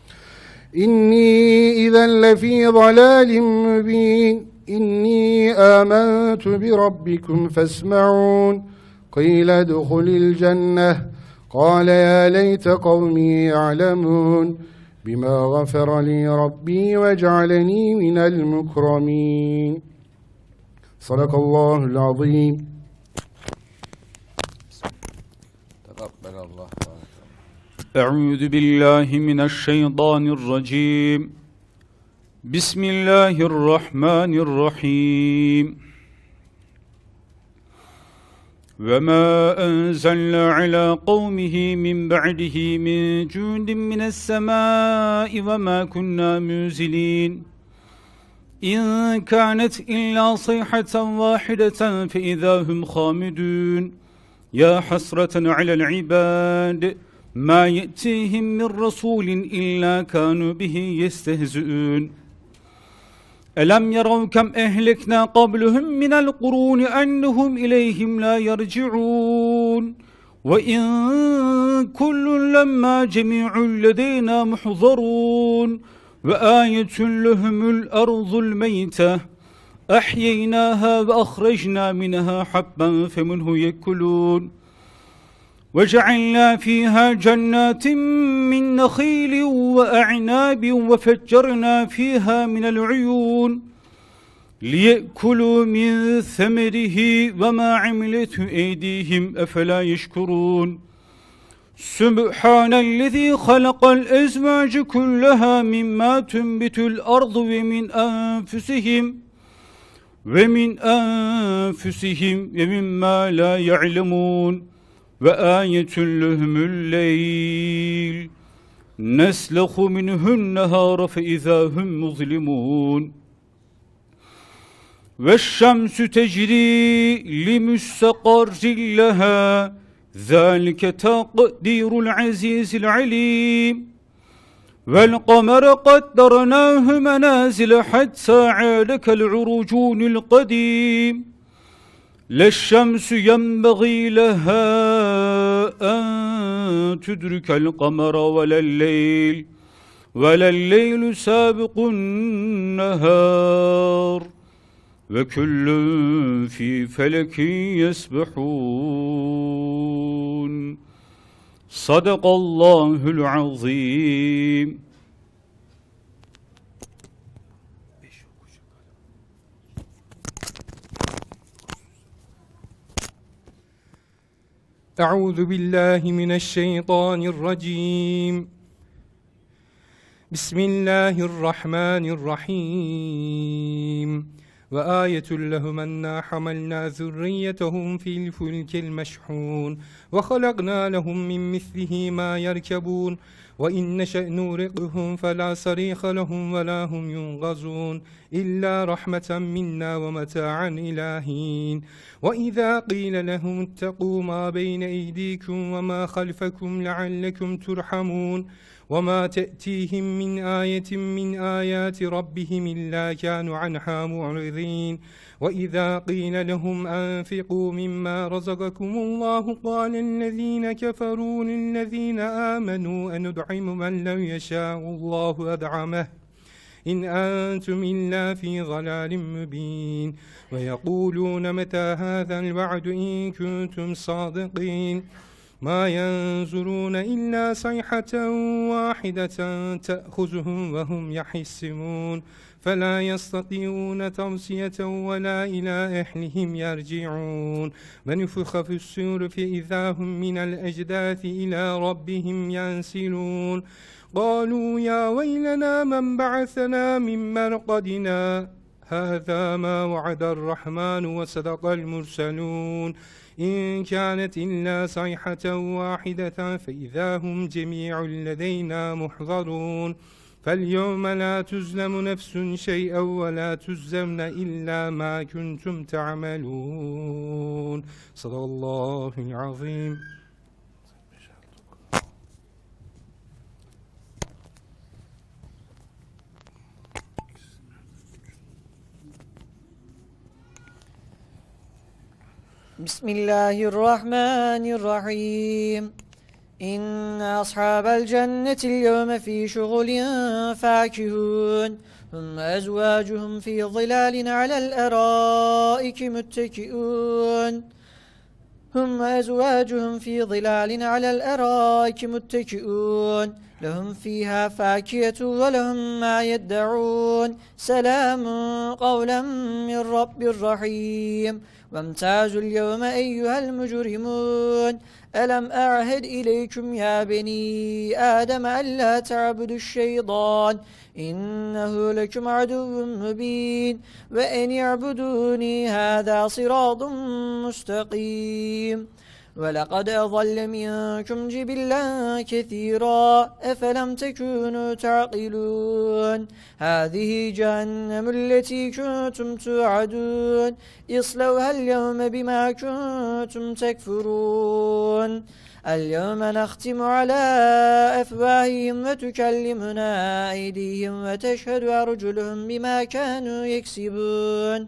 إني إذا لفي ضلال مبين إني آمنت بربكم فاسمعون قيل ادخل الجنة قال يا ليت قومي يعلمون بما غفر لي ربي وجعلني من المكرمين صدق الله العظيم. تقبل الله. أعوذ بالله من الشيطان الرجيم. بسم الله الرحمن الرحيم. وما أنزلنا على قومه من بعده من جند من السماء وما كنا منزلين إن كانت إلا صيحة واحدة فإذا هم خامدون يا حسرة على العباد ما يأتيهم من رسول إلا كانوا به يستهزئون ألم يروا كم أهلكنا قبلهم من القرون أنهم إليهم لا يرجعون وإن كل لما جميع لدينا محضرون وآية لهم الأرض الميتة أحييناها وأخرجنا منها حبا فمنه يأكلون وجعلنا فيها جنات من نخيل وأعناب وفجرنا فيها من العيون ليأكلوا من ثمره وما عملته أيديهم أفلا يشكرون سبحان الذي خلق الأزواج كلها مما تنبت الأرض ومن أنفسهم ومن أنفسهم ومما لا يعلمون وآية لهم الليل نسلخ منه النهار فإذا هم مظلمون والشمس تجري لمستقر لها ذلك تقدير العزيز العليم والقمر قدرناه منازل حتى عاد كالعرجون القديم لا الشمس ينبغي لها أن تدرك القمر ولا الليل ولا الليل سابق النهار وكل في فلك يسبحون صدق الله العظيم. أعوذ بالله من الشيطان الرجيم. بسم الله الرحمن الرحيم وآية لهم أنا حملنا ذريتهم في الفلك المشحون وخلقنا لهم من مثله ما يركبون وإن نشأ نغرقهم فلا صريخ لهم ولا هم ينقذون إلا رحمة منا ومتاعا إلى حين وإذا قيل لهم اتقوا ما بين أيديكم وما خلفكم لعلكم ترحمون وما تأتيهم من آية من آيات ربهم إلا كانوا عنها معرضين وإذا قيل لهم أنفقوا مما رزقكم الله قال الذين كفروا للذين آمنوا أندعم من لو يشاء الله أدعمه إن أنتم إلا في ضلال مبين ويقولون متى هذا الوعد إن كنتم صادقين ما ينظرون إلا صيحة واحدة تأخذهم وهم يحسمون فلا يستطيعون توصية ولا إلى أهلهم يرجعون ونفخ في الصور فإذا هم من الأجداث إلى ربهم ينسلون قالوا يا ويلنا من بعثنا من مرقدنا هذا ما وعد الرحمن وصدق المرسلون إن كانت إلا صيحة واحدة فإذا هم جميع لدينا محضرون فاليوم لا تظلم نفس شيئا ولا تجزون إلا ما كنتم تعملون صدق الله العظيم. بسم الله الرحمن الرحيم إن أصحاب الجنة اليوم في شغل فاكهون هم أزواجهم في ظلال على الأرائك متكئون هم أزواجهم في ظلال على الأرائك متكئون لهم فيها فاكهة ولهم ما يدعون سلام قولا من رب رحيم وامتازوا اليوم أيها المجرمون ألم أعهد إليكم يا بني آدم ألا تعبدوا الشيطان إنه لكم عدو مبين وأن يعبدوني هذا صراط مستقيم ولقد أضل منكم جبلا كثيرا أفلم تكونوا تعقلون هذه جهنم التي كنتم توعدون اصلوها اليوم بما كنتم تكفرون اليوم نختم على أفواههم وتكلمنا أيديهم وتشهد أرجلهم بما كانوا يكسبون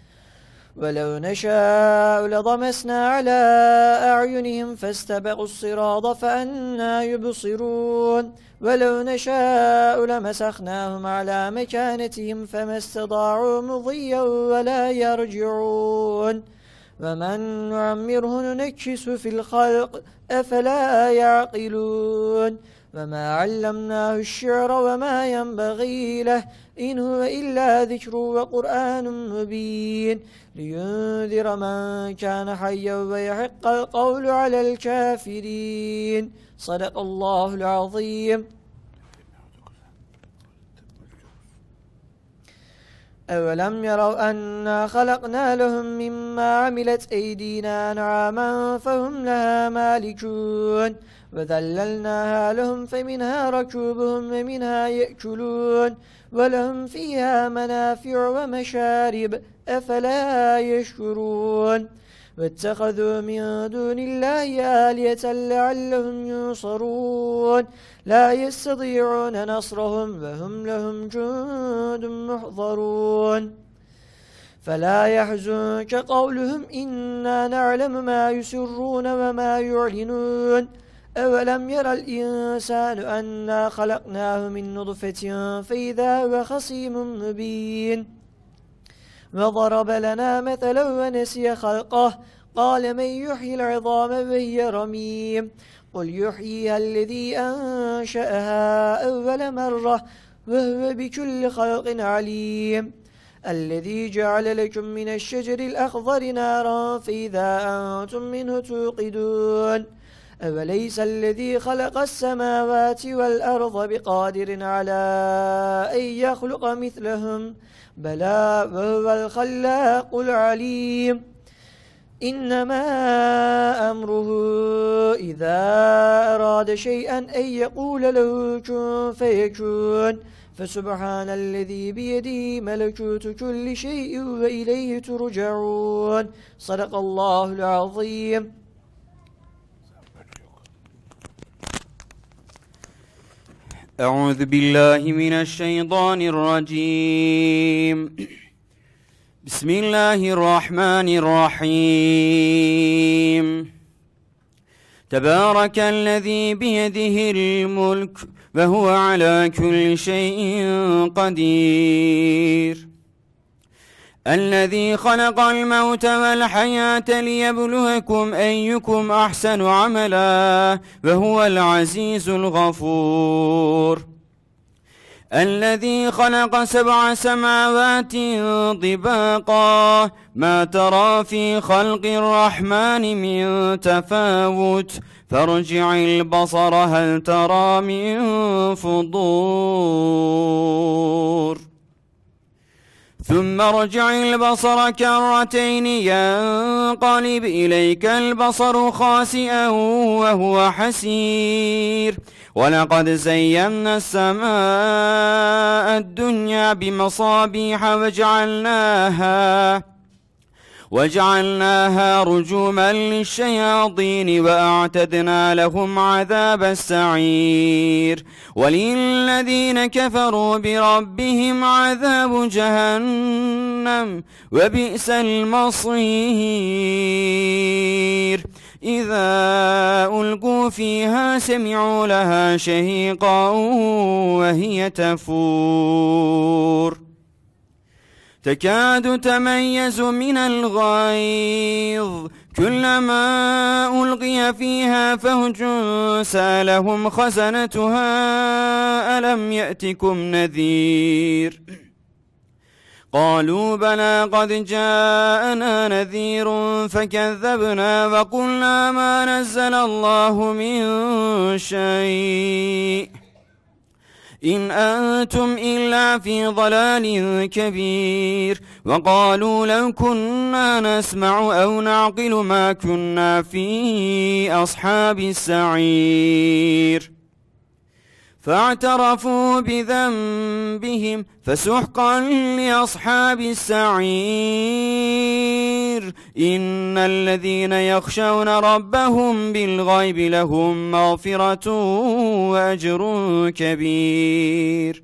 ولو نشاء لضمسنا على أعينهم فاستبقوا الصراط فأنى يبصرون ولو نشاء لمسخناهم على مكانتهم فما استطاعوا مضيا ولا يرجعون ومن نعمره ننكس في الخلق أفلا يعقلون وما علمناه الشعر وما ينبغي له إن هو إلا ذكر وقرآن مبين لينذر من كان حيا ويحق القول على الكافرين صدق الله العظيم. أولم يروا أنا خلقنا لهم مما عملت أيدينا أنعاما فهم لها مالكون وذللناها لهم فمنها ركوبهم ومنها يأكلون ولهم فيها منافع ومشارب أفلا يشكرون واتخذوا من دون الله آلية لعلهم ينصرون لا يستطيعون نصرهم وهم لهم جند محضرون فلا يحزنك قولهم إنا نعلم ما يسرون وما يعلنون أولم يرى الإنسان أنا خلقناه من نطفة فإذا هو خصيم مبين وضرب لنا مثلا ونسي خلقه قال من يحيي العظام وهي رميم قل يحييها الذي أنشأها أول مرة وهو بكل خلق عليم الذي جعل لكم من الشجر الأخضر نارا فإذا أنتم منه توقدون أوليس الذي خلق السماوات والأرض بقادر على أن يخلق مثلهم بلى وهو الخلاق العليم إنما أمره إذا أراد شيئا أن يقول له كن فيكون فسبحان الذي بيده ملكوت كل شيء وإليه ترجعون صدق الله العظيم. أعوذ بالله من الشيطان الرجيم. بسم الله الرحمن الرحيم. تبارك الذي بيده الملك وهو على كل شيء قدير الذي خلق الموت والحياة ليبلوكم أيكم أحسن عملا وهو العزيز الغفور الذي خلق سبع سماوات طباقا ما ترى في خلق الرحمن من تفاوت فارجع البصر هل ترى من فطور ثم ارجع البصر كرتين ينقلب إليك البصر خاسئا وهو حسير ولقد زينا السماء الدنيا بمصابيح وجعلناها وجعلناها رجوما للشياطين وأعتدنا لهم عذاب السعير وللذين كفروا بربهم عذاب جهنم وبئس المصير إذا ألقوا فيها سمعوا لها شهيقا وهي تفور تكاد تميز من الغيظ كلما ألقي فيها فوج سألهم خزنتها ألم يأتكم نذير قالوا بلى قد جاءنا نذير فكذبنا وقلنا ما نزل الله من شيء إن أنتم إلا في ضلال كبير وقالوا لو كنا نسمع أو نعقل ما كنا في أصحاب السعير فاعترفوا بذنبهم فسحقا لأصحاب السعير إن الذين يخشون ربهم بالغيب لهم مغفرة وأجر كبير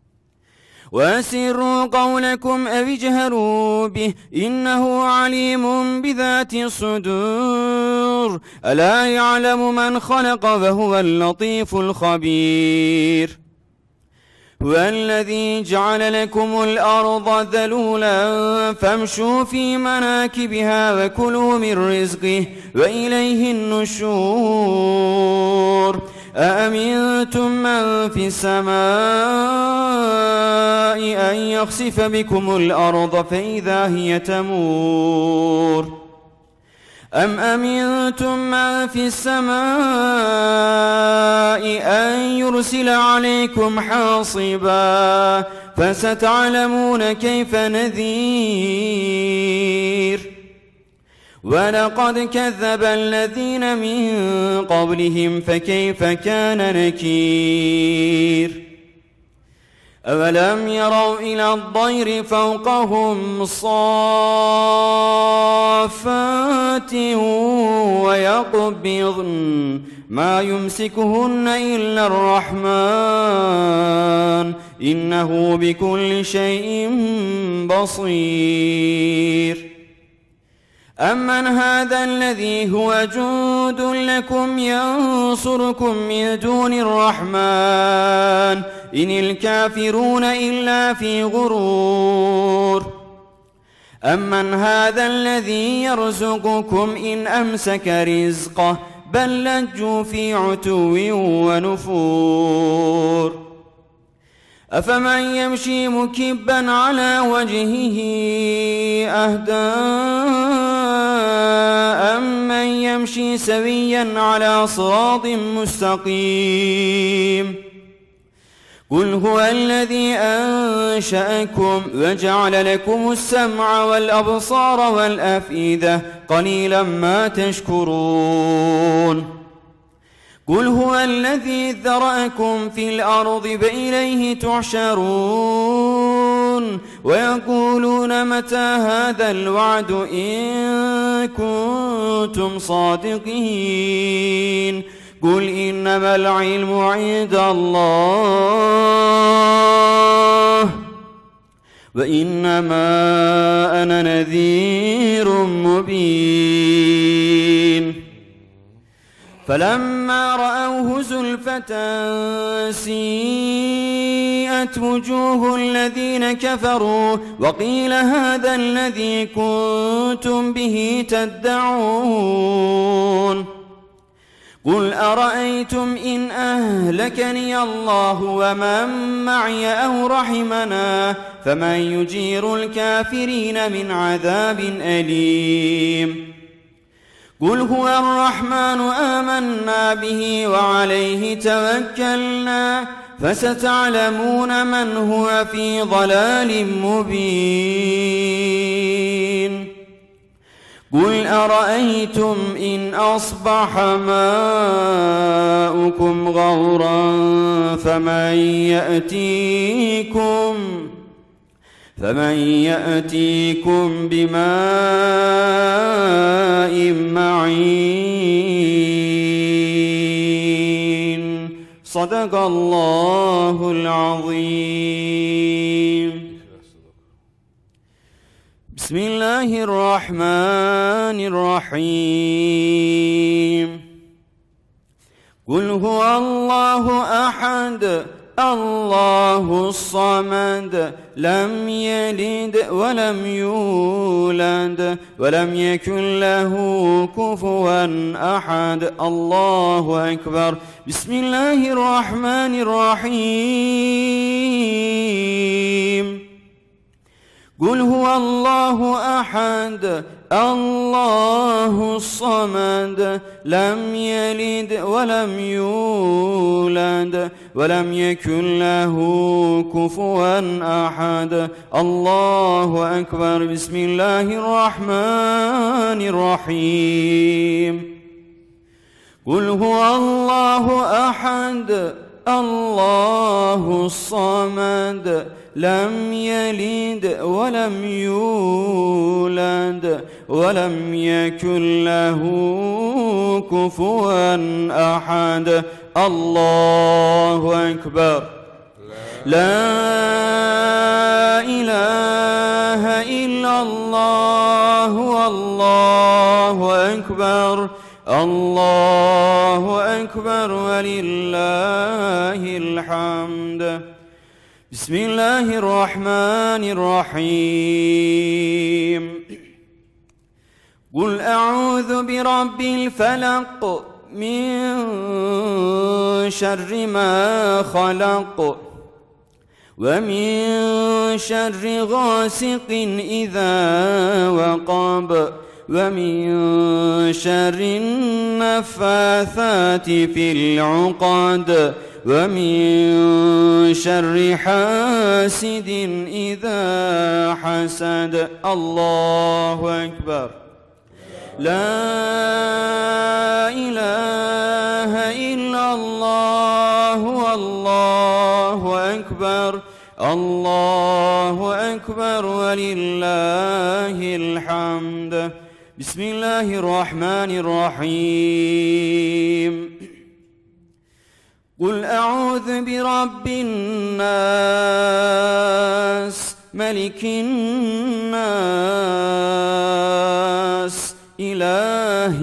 وأسروا قولكم أو اجهروا به إنه عليم بذات الصدور ألا يعلم من خلق وهو اللطيف الخبير هو الذي جعل لكم الأرض ذلولا فامشوا في مناكبها وكلوا من رزقه وإليه النشور أأمنتم من في السماء أن يخسف بكم الأرض فإذا هي تمور أم أمنتم من في السماء أن يرسل عليكم حاصبا فستعلمون كيف نذير ولقد كذب الذين من قبلهم فكيف كان نكير أولم يروا إلى الطير فوقهم صافات ويقبضن ما يمسكهن إلا الرحمن إنه بكل شيء بصير أمن هذا الذي هو جند لكم ينصركم من دون الرحمن إن الكافرون إلا في غرور أمن هذا الذي يرزقكم إن أمسك رزقه بل لجوا في عتو ونفور أفمن يمشي مكبا على وجهه أهدى أمن يمشي سويا على صراط مستقيم قل هو الذي أنشأكم وجعل لكم السمع والأبصار والأفئدة قليلا ما تشكرون قل هو الذي ذرأكم في الأرض وإليه تحشرون ويقولون متى هذا الوعد إن كنتم صادقين قل إنما العلم عند الله وإنما أنا نذير مبين فلما رأوه زلفة سيئت وجوه الذين كفروا وقيل هذا الذي كنتم به تدعون قل أرأيتم إن أهلكني الله ومن معي أو رحمنا فمن يجير الكافرين من عذاب أليم قل هو الرحمن آمنا به وعليه توكلنا فستعلمون من هو في ضلال مبين قل أرأيتم إن أصبح ماؤكم غورا فمن يأتيكم فمن يأتيكم بماء معين صدق الله العظيم بسم الله الرحمن الرحيم قل هو الله أحد الله الصمد لم يلد ولم يولد ولم يكن له كفوا أحد الله أكبر بسم الله الرحمن الرحيم قل هو الله أحد الله الصمد لم يلد ولم يولد ولم يكن له كفوا أحد الله أكبر بسم الله الرحمن الرحيم قل هو الله أحد الله الصمد لم يلد ولم يولد ولم يكن له كفوا أحد الله أكبر لا إله إلا الله والله أكبر الله أكبر ولله الحمد بسم الله الرحمن الرحيم قل أعوذ برب الفلق من شر ما خلق ومن شر غاسق إذا وقب ومن شر النفاثات في العقد ومن شر حاسد إذا حسد الله أكبر لا إله إلا الله والله أكبر الله أكبر ولله الحمد بسم الله الرحمن الرحيم قل أعوذ برب الناس ملك الناس إله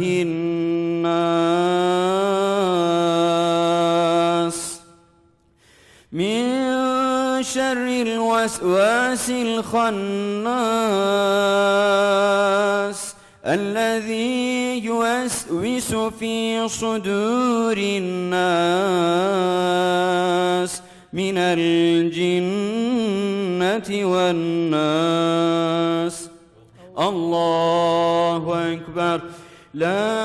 الناس من شر الوسواس الخناس الذي يوسوس في صدور الناس من الجنة والناس الله أكبر لا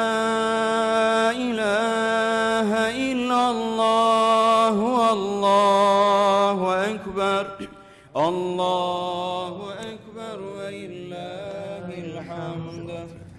إله إلا الله والله أكبر الله أكبر ولله الحمد.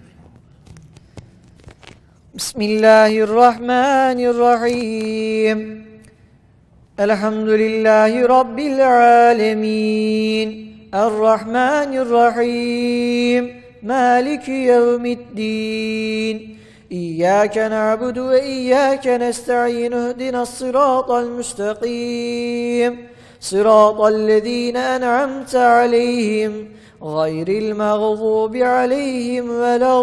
بسم الله الرحمن الرحيم. الحمد لله رب العالمين الرحمن الرحيم مالك يوم الدين إياك نعبد وإياك نستعين اهدنا الصراط المستقيم صراط الذين أنعمت عليهم غير المغضوب عليهم ولا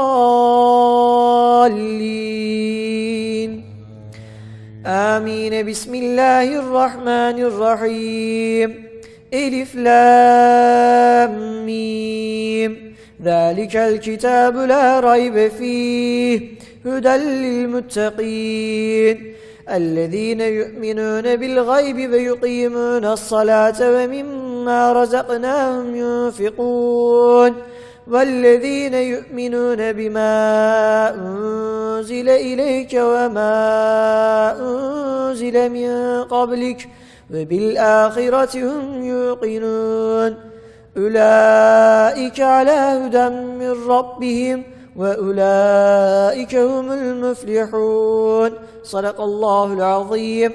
الضالين آمين. بسم الله الرحمن الرحيم. ألف لام ميم ذلك الكتاب لا ريب فيه هدى للمتقين الذين يؤمنون بالغيب ويقيمون الصلاة ومما رزقناهم ينفقون والذين يؤمنون بما أنزل إليك وما أنزل من قبلك وبالآخرة هم يوقنون أولئك على هدى من ربهم وأولئك هم المفلحون. صدق الله العظيم.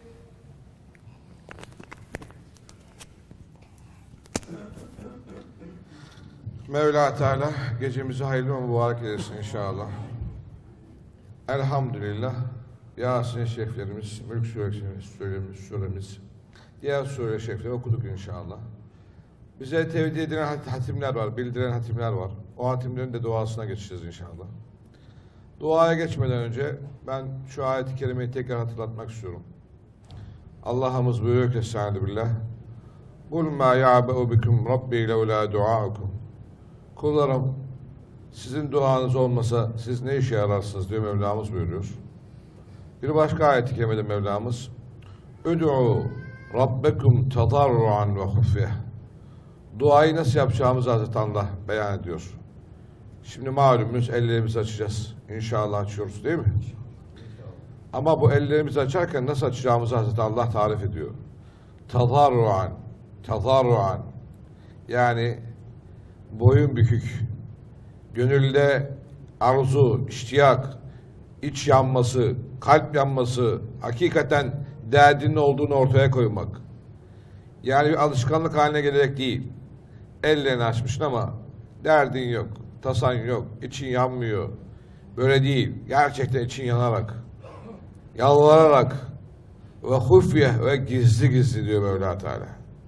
Mevla Teala gecemizi hayırlı ve mübarek eylesin inşallah. Elhamdülillah. Yasin şeriflerimiz, Mülk suresimiz, suremiz, suremiz, diğer sure şerifleri okuduk inşallah. Bize tevdi edilen hatimler var, bildiren hatimler var. O hatimlerin de duasına geçeceğiz inşallah. Duaya geçmeden önce ben şu ayet-i kerimeyi tekrar hatırlatmak istiyorum. Allah'ımız buyuruyor ki Estağfirullah. Kul ma ya'ba'u bikum rabbi levla dua'ukum. Kullarım, sizin duanız olmasa siz ne işe yararsınız diyor Mevlamız buyuruyor. Bir başka ayet-i kerimede Mevlamız Üd'u rabbekum tadarruan ve hufyeh. Duayı nasıl yapacağımızı Hazreti Allah beyan ediyor. Şimdi malumunuz ellerimizi açacağız. İnşallah açıyoruz değil mi? Ama bu ellerimizi açarken nasıl açacağımızı Hazreti Allah tarif ediyor. Tadarruan, tadarruan. Yani boyun bükük, gönülde arzu, iştiyak, iç yanması, kalp yanması, hakikaten derdinin olduğunu ortaya koymak. Yani bir alışkanlık haline gelerek değil. Ellerini açmışsın ama derdin yok, tasan yok, için yanmıyor. Böyle değil. Gerçekten için yanarak, yalvararak ve hufyeh ve gizli gizli diyor Mevla Teala.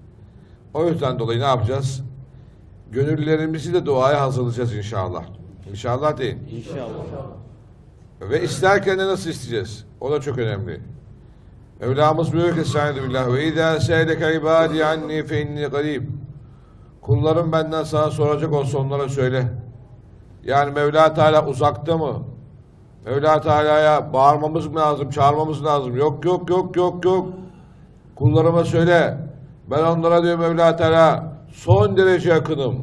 O yüzden dolayı ne yapacağız? Gönüllerimizi de duaya hazırlayacağız inşallah. İnşallah değil. İnşallah. Ve isterken de nasıl isteyeceğiz? O da çok önemli. Mevlamız buyuruyor ki Estağfirullah ve izâ se'eleke ibâdî annî fe innî garîb. Kullarım benden sana soracak olsa onlara söyle. Yani Mevla Teala uzakta mı? Mevla Teala'ya bağırmamız mı lazım, çağırmamız lazım? Yok yok yok yok yok. Kullarıma söyle. Ben onlara diyor Mevla Teala son derece yakınım.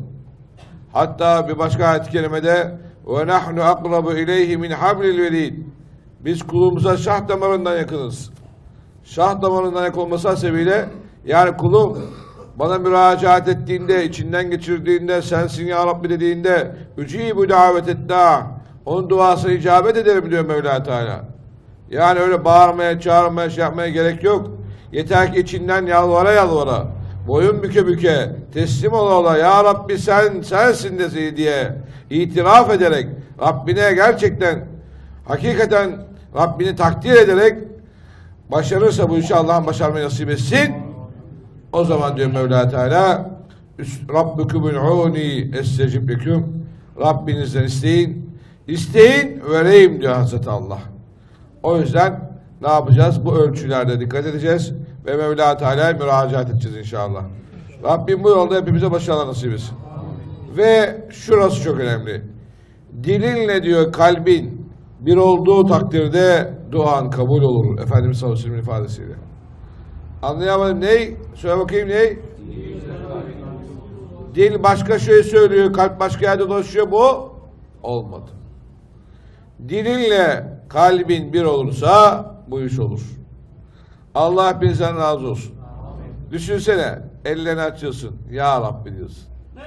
Hatta bir başka ayet-i kerimede ve nahnu akrabu ileyhi min hablil verid. Biz kulumuza şah damarından yakınız. Şah damarından yakın olması hasebiyle yani kulum bana müracaat ettiğinde, içinden geçirdiğinde, sensin ya Rabbi dediğinde ücîbü davet da onun duasına icabet ederim diyor Mevla Teala. Yani öyle bağırmaya, çağırmaya, şey yapmaya gerek yok. Yeter ki içinden yalvara yalvara, boyun büke büke, teslim ola ola, ya Rabbi sen, sensin de diye itiraf ederek, Rabbine gerçekten, hakikaten Rabbini takdir ederek başarırsa bu işi Allah'ın başarmayı nasip etsin. O zaman diyor Mevla Teala Rabbukum ud'ûni estecib leküm. Rabbinizden isteyin. İsteyin vereyim diyor Hazreti Allah. O yüzden ne yapacağız? Bu ölçülerde dikkat edeceğiz ve Mevla Teala'ya müracaat edeceğiz inşallah. Rabbim bu yolda hepimize başarılar nasip etsin. Ve şurası çok önemli. Dilinle diyor kalbin bir olduğu takdirde duan kabul olur. Efendimiz sallallahu aleyhi ve sellem ifadesiyle. Anlayamadım. Ney? Söyle bakayım ney? Dil başka şey söylüyor, kalp başka yerde dolaşıyor. Bu olmadı. dilinle kalbin bir olursa bu iş olur. Allah hepinizden razı olsun. Amin. Düşünsene, ellerini açıyorsun. Ya Rabbi diyorsun.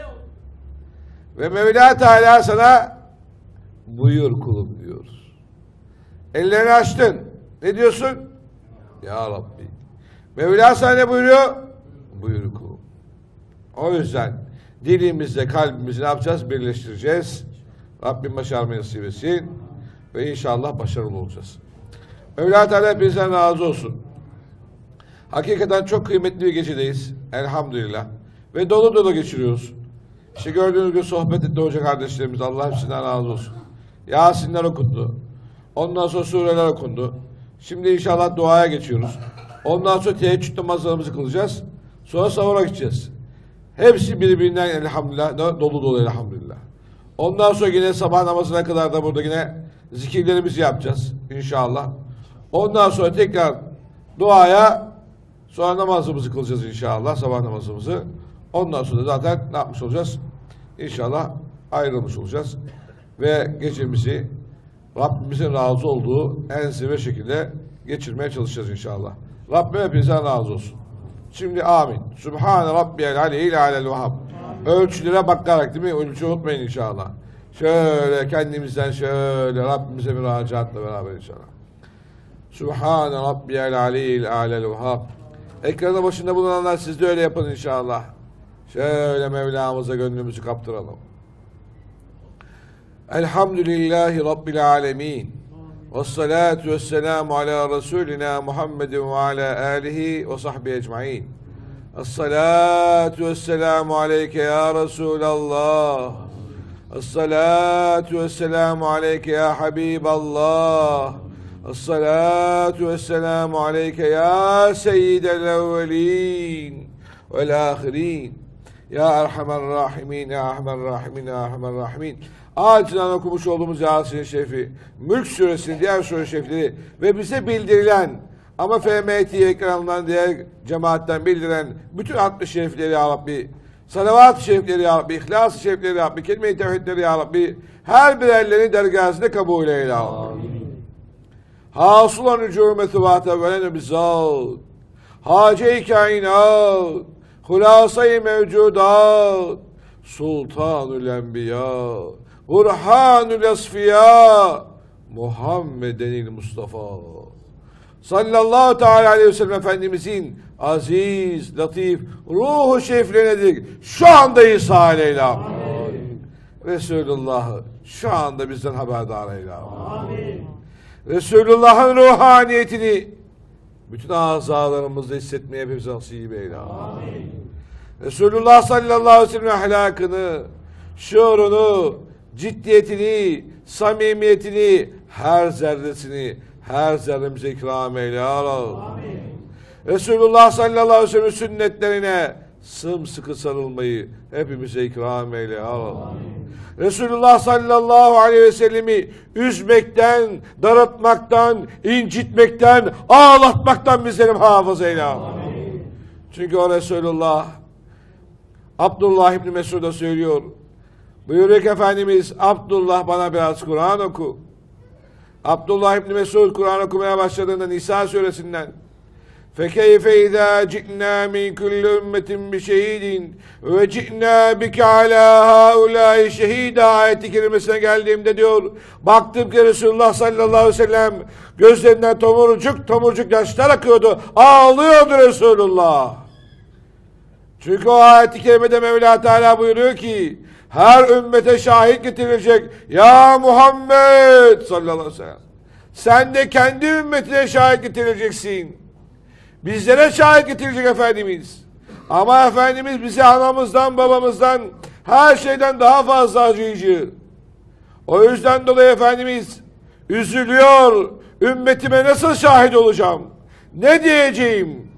Ve Mevla Teala sana buyur kulum diyor. Ellerini açtın. Ne diyorsun? Ya Rabbi. Mevla sana ne buyuruyor? Buyur kulum. O yüzden dilimizle kalbimizi ne yapacağız? Birleştireceğiz. Rabbim başarmayı nasip etsin. Ve inşallah başarılı olacağız. Mevla Teala hepinizden razı olsun. Hakikaten çok kıymetli bir gecedeyiz. Elhamdülillah. Ve dolu dolu geçiriyoruz. İşte gördüğünüz gibi sohbet etti hoca kardeşlerimiz. Allah hepsinden razı olsun. Yasinler okundu. Ondan sonra sureler okundu. Şimdi inşallah duaya geçiyoruz. Ondan sonra teheccüd namazlarımızı kılacağız. Sonra sahura gideceğiz. Hepsi birbirinden elhamdülillah dolu dolu elhamdülillah. Ondan sonra yine sabah namazına kadar da burada yine zikirlerimizi yapacağız inşallah. Ondan sonra tekrar duaya, sonra namazımızı kılacağız inşallah, sabah namazımızı. Ondan sonra zaten ne yapmış olacağız? İnşallah ayrılmış olacağız. Ve gecemizi Rabbimizin razı olduğu en zirve şekilde geçirmeye çalışacağız inşallah. Rabbim hepinizden razı olsun. Şimdi amin. Sübhane Rabbiyel Aliyyil Alel Vehhab. Ölçülere bakarak, değil mi? Ölçü unutmayın inşallah. Şöyle kendimizden şöyle Rabbimize müracaatla beraber inşallah. Sübhane Rabbiyel Aliyyil Alel Vehhab. Ekranın başında bulunanlar siz de öyle yapın inşallah. Şöyle Mevlamıza gönlümüzü kaptıralım. Elhamdülillahi Rabbil alemin. Vessalatu vesselamu ala Resulina Muhammedin ve ala alihi ve sahbihi ecmain. Esselatu vesselamu aleyke ya Resulallah. Esselatu vesselamu aleyke ya Habiballah. Esselatu vesselamu aleyke ya seyyidel evvelin vel ahirin. Ya Erhamer Rahimin, Ya Erhamer Rahimin, Ya Erhamer Rahimin. Acilen okumuş olduğumuz Yasin-i Şerifi, Mülk Suresinin diğer sure şerifleri ve bize bildirilen ama F M T ekranından diğer cemaatten bildiren bütün altmış şerifleri Ya Rabbi, salavat-ı şerifleri Ya Rabbi, ihlas-ı şerifleri Ya Rabbi, kelime-i tevhidleri Ya Rabbi, her birerlerini dergâhında kabul eyle Ya Rabbi. Hasılan hücumeti vâte velen bizzâd, hace-i kainat, hulâsa-i mevcudat, sultanül enbiya, burhanül esfiyâ, Muhammedenil Mustafa. Sallallahu teala aleyhi ve sellem Efendimizin aziz, latif, ruhu şeriflerinedir. Şu anda İsa Leyla. Resulullah'ı şu anda bizden haberdar eyle. Amin. Resulullah'ın ruhaniyetini bütün azalarımızda hissetmeye hepimiz nasip eyle. Amin. Resulullah sallallahu aleyhi ve sellem ahlakını, şuurunu, ciddiyetini, samimiyetini, her zerresini, her zerremize ikram eyle ya Rabbi. Resulullah sallallahu aleyhi ve sellem sünnetlerine sımsıkı sarılmayı hepimize ikram eyle ya Rabbi. Resulullah sallallahu aleyhi ve sellemi üzmekten, daraltmaktan, incitmekten, ağlatmaktan bizleri muhafaza eyle ya Rabbi. Çünkü o Resulullah Abdullah İbni Mesud'a söylüyor. Buyuruyor ki Efendimiz, Abdullah bana biraz Kur'an oku. Abdullah İbni Mesud Kur'an okumaya başladığında Nisa suresinden فَكَيْفَ اِذَا جِئْنَا مِنْ كُلِّ اُمَّةٍ بِشَهِيدٍ وَجِئْنَا بِكَ عَلَى هَؤُلَاءِ شَهِيدًا ayeti kerimesine geldiğimde diyor, baktım ki Resulullah sallallahu aleyhi ve sellem gözlerinden tomurcuk tomurcuk yaşlar akıyordu. Ağlıyordu Resulullah. Çünkü o ayet-i kerimede Mevla Teala buyuruyor ki her ümmete şahit getirilecek. Ya Muhammed sallallahu aleyhi ve sellem, sen de kendi ümmetine şahit getireceksin. Bizlere şahit getirecek Efendimiz. Ama Efendimiz bize anamızdan babamızdan her şeyden daha fazla acıyıcı. O yüzden dolayı Efendimiz üzülüyor. Ümmetime nasıl şahit olacağım? Ne diyeceğim?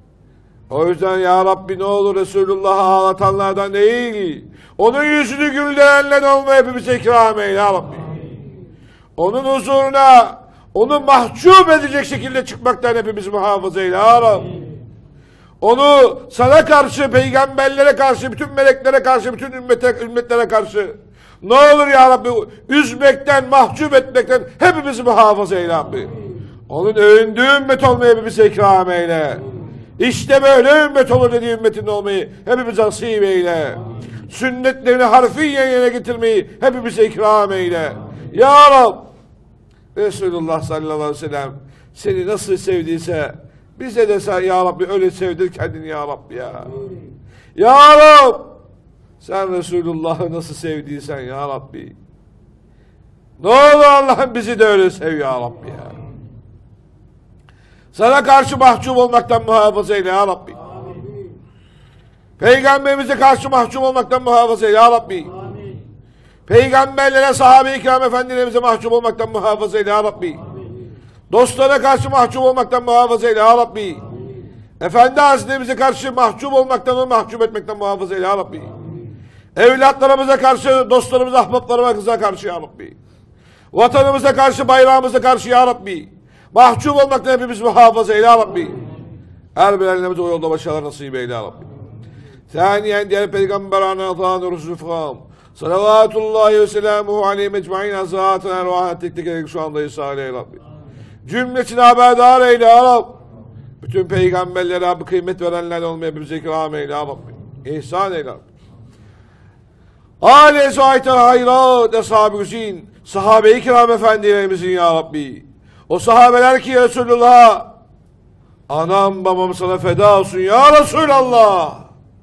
O yüzden ya Rabbi ne olur Resulullah'ı ağlatanlardan değil, onun yüzünü güldürenlerden olmayı hepimize ikram eyle ya Rabbi. Onun huzuruna, onu mahcup edecek şekilde çıkmaktan hepimizi muhafaza eyle ya Rabbi. Onu sana karşı, peygamberlere karşı, bütün meleklere karşı, bütün ümmete, ümmetlere karşı Ne olur ya Rabbi üzmekten, mahcup etmekten hepimizi muhafaza eyle Rabbi. Onun övündüğü ümmet olmayı hepimize ikram eyle. İşte böyle ümmet olur dediği ümmetinde olmayı hepimize nasip eyle. Sünnetlerini harfiyen yerine getirmeyi hepimize ikram eyle. Ya Rab, Resulullah sallallahu aleyhi ve sellem seni nasıl sevdiyse bize de sen ya Rabbi öyle sevdir kendini ya Rabbi ya. Ya Rab, sen Resulullah'ı nasıl sevdiysen ya Rabbi. Ne olur Allah'ım bizi de öyle sev ya Rabbi ya. Sana karşı mahcup olmaktan muhafaza eyle ya Rabbi. Amin. Peygamberimize karşı mahcup olmaktan muhafaza eyle ya Rabbi. Amin. Peygamberlere, sahabe-i kiram efendilerimize mahcup olmaktan muhafaza eyle ya Rabbi. Amin. Dostlara karşı mahcup olmaktan muhafaza eyle ya Rabbi. Amin. Efendi hazretlerimize karşı mahcup olmaktan, onu mahcup etmekten muhafaza eyle ya Rabbi. Amin. Evlatlarımıza karşı, dostlarımıza, ahbaplarımıza karşı ya Rabbi. Vatanımıza karşı, bayrağımıza karşı ya Rabbi. Mahcup olmaktan hepimiz muhafaza eyle ya Rabbi. Her bir elimize o yolda başarılar nasip eyle ya Rabbi. Saniyen diğer peygamberane atanı rusufam. Salavatullahi ve selamuhu aleyhi mecmain azatın ervahına tek tek ederek şu anda İsa'yle ya Rabbi. Cümlesini haberdar eyle ya Rabbi. Bütün peygamberlere Rabbi kıymet verenler olmaya hepimize ikram eyle ya Rabbi. İhsan eyle ya Rabbi. Âle zâhiten hayrat eshâb-ı hüzîn. Sahabe-i kiram efendilerimizin ya Rabbi. O sahabeler ki Resulullah, anam babam sana feda olsun ya Resulallah.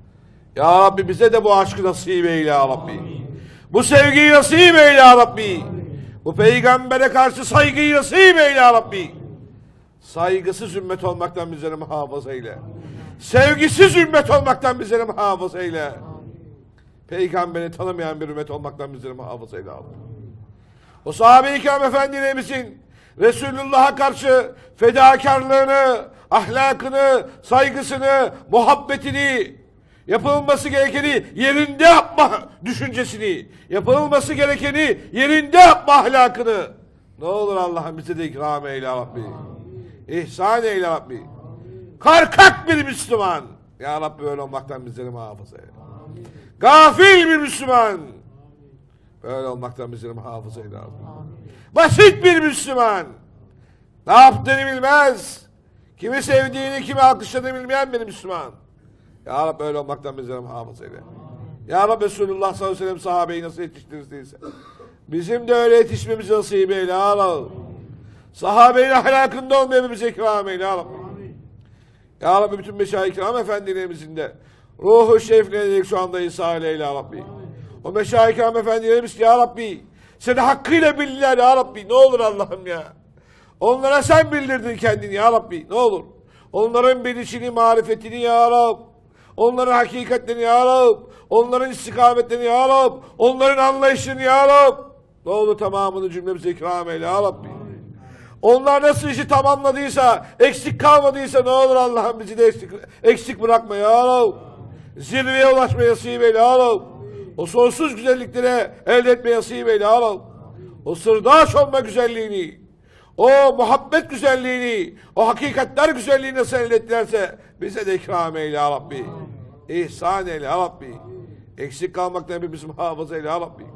Ya Rabbi bize de bu aşkı nasip eyle ya Rabbi. Amin. Bu sevgiyi nasip eyle ya Rabbi. Amin. Bu peygambere karşı saygıyı nasip eyle ya Rabbi. Saygısız ümmet olmaktan bizleri muhafaza eyle. Amin. Sevgisiz ümmet olmaktan bizleri muhafaza eyle. Amin. Peygamberi tanımayan bir ümmet olmaktan bizleri muhafaza eyle Rabbi. O sahabe-i kiram efendilerimizin Resulullah'a karşı fedakarlığını, ahlakını, saygısını, muhabbetini, yapılması gerekeni yerinde yapma düşüncesini, yapılması gerekeni yerinde yapma ahlakını. Ne olur Allah'ım bize de ikram eyle Rabbi. İhsan eyle Rabbi. Korkak bir Müslüman. Ya Rabbi öyle olmaktan bizleri muhafaza eyle. Gafil bir Müslüman. Böyle olmaktan bizleri muhafaza eyle Rabbi. Basit bir Müslüman. Ne yaptığını bilmez. Kimi sevdiğini, kimi alkışladığını bilmeyen bir Müslüman. Ya Rabbi öyle olmaktan bizleri muhafaza eyle. Ya Rabbi Resulullah sallallahu aleyhi ve sellem sahabeyi nasıl yetiştirdiyse bizim de öyle yetişmemizi nasip eyle ya Rabbi. Sahabenin ahlakında olmayı bize ikram eyle ya Rabbi. Ya Rabbi bütün meşayih-i kiram efendilerimizin de ruhu şeriflenerek şu anda İsa eyle ya Rabbi. O meşayih-i kiram efendilerimiz ya Rabbi seni hakkıyla bildiler ya Rabbi. Ne olur Allah'ım ya. Onlara sen bildirdin kendini ya Rabbi. Ne olur. Onların bilişini, marifetini ya Rabbi. Onların hakikatlerini ya Rabbi. Onların istikametlerini ya Rabbi. Onların anlayışını ya Rabbi. Ne olur tamamını cümlemize ikram eyle ya Rabbi. Onlar nasıl işi tamamladıysa, eksik kalmadıysa ne olur Allah'ım bizi de eksik, eksik bırakma ya Rabbi. Zirveye ulaşmaya nasip eyle ya Rabbi. O sonsuz güzelliklere elde etmeye nasip eyle ya Rabbi. O sırdaş olma güzelliğini, o muhabbet güzelliğini, o hakikatler güzelliğini nasıl elde ettilerse bize de ikram eyle ya Rabbi. İhsan eyle ya Rabbi. Eksik kalmaktan hepimizi muhafaza eyle ya Rabbi.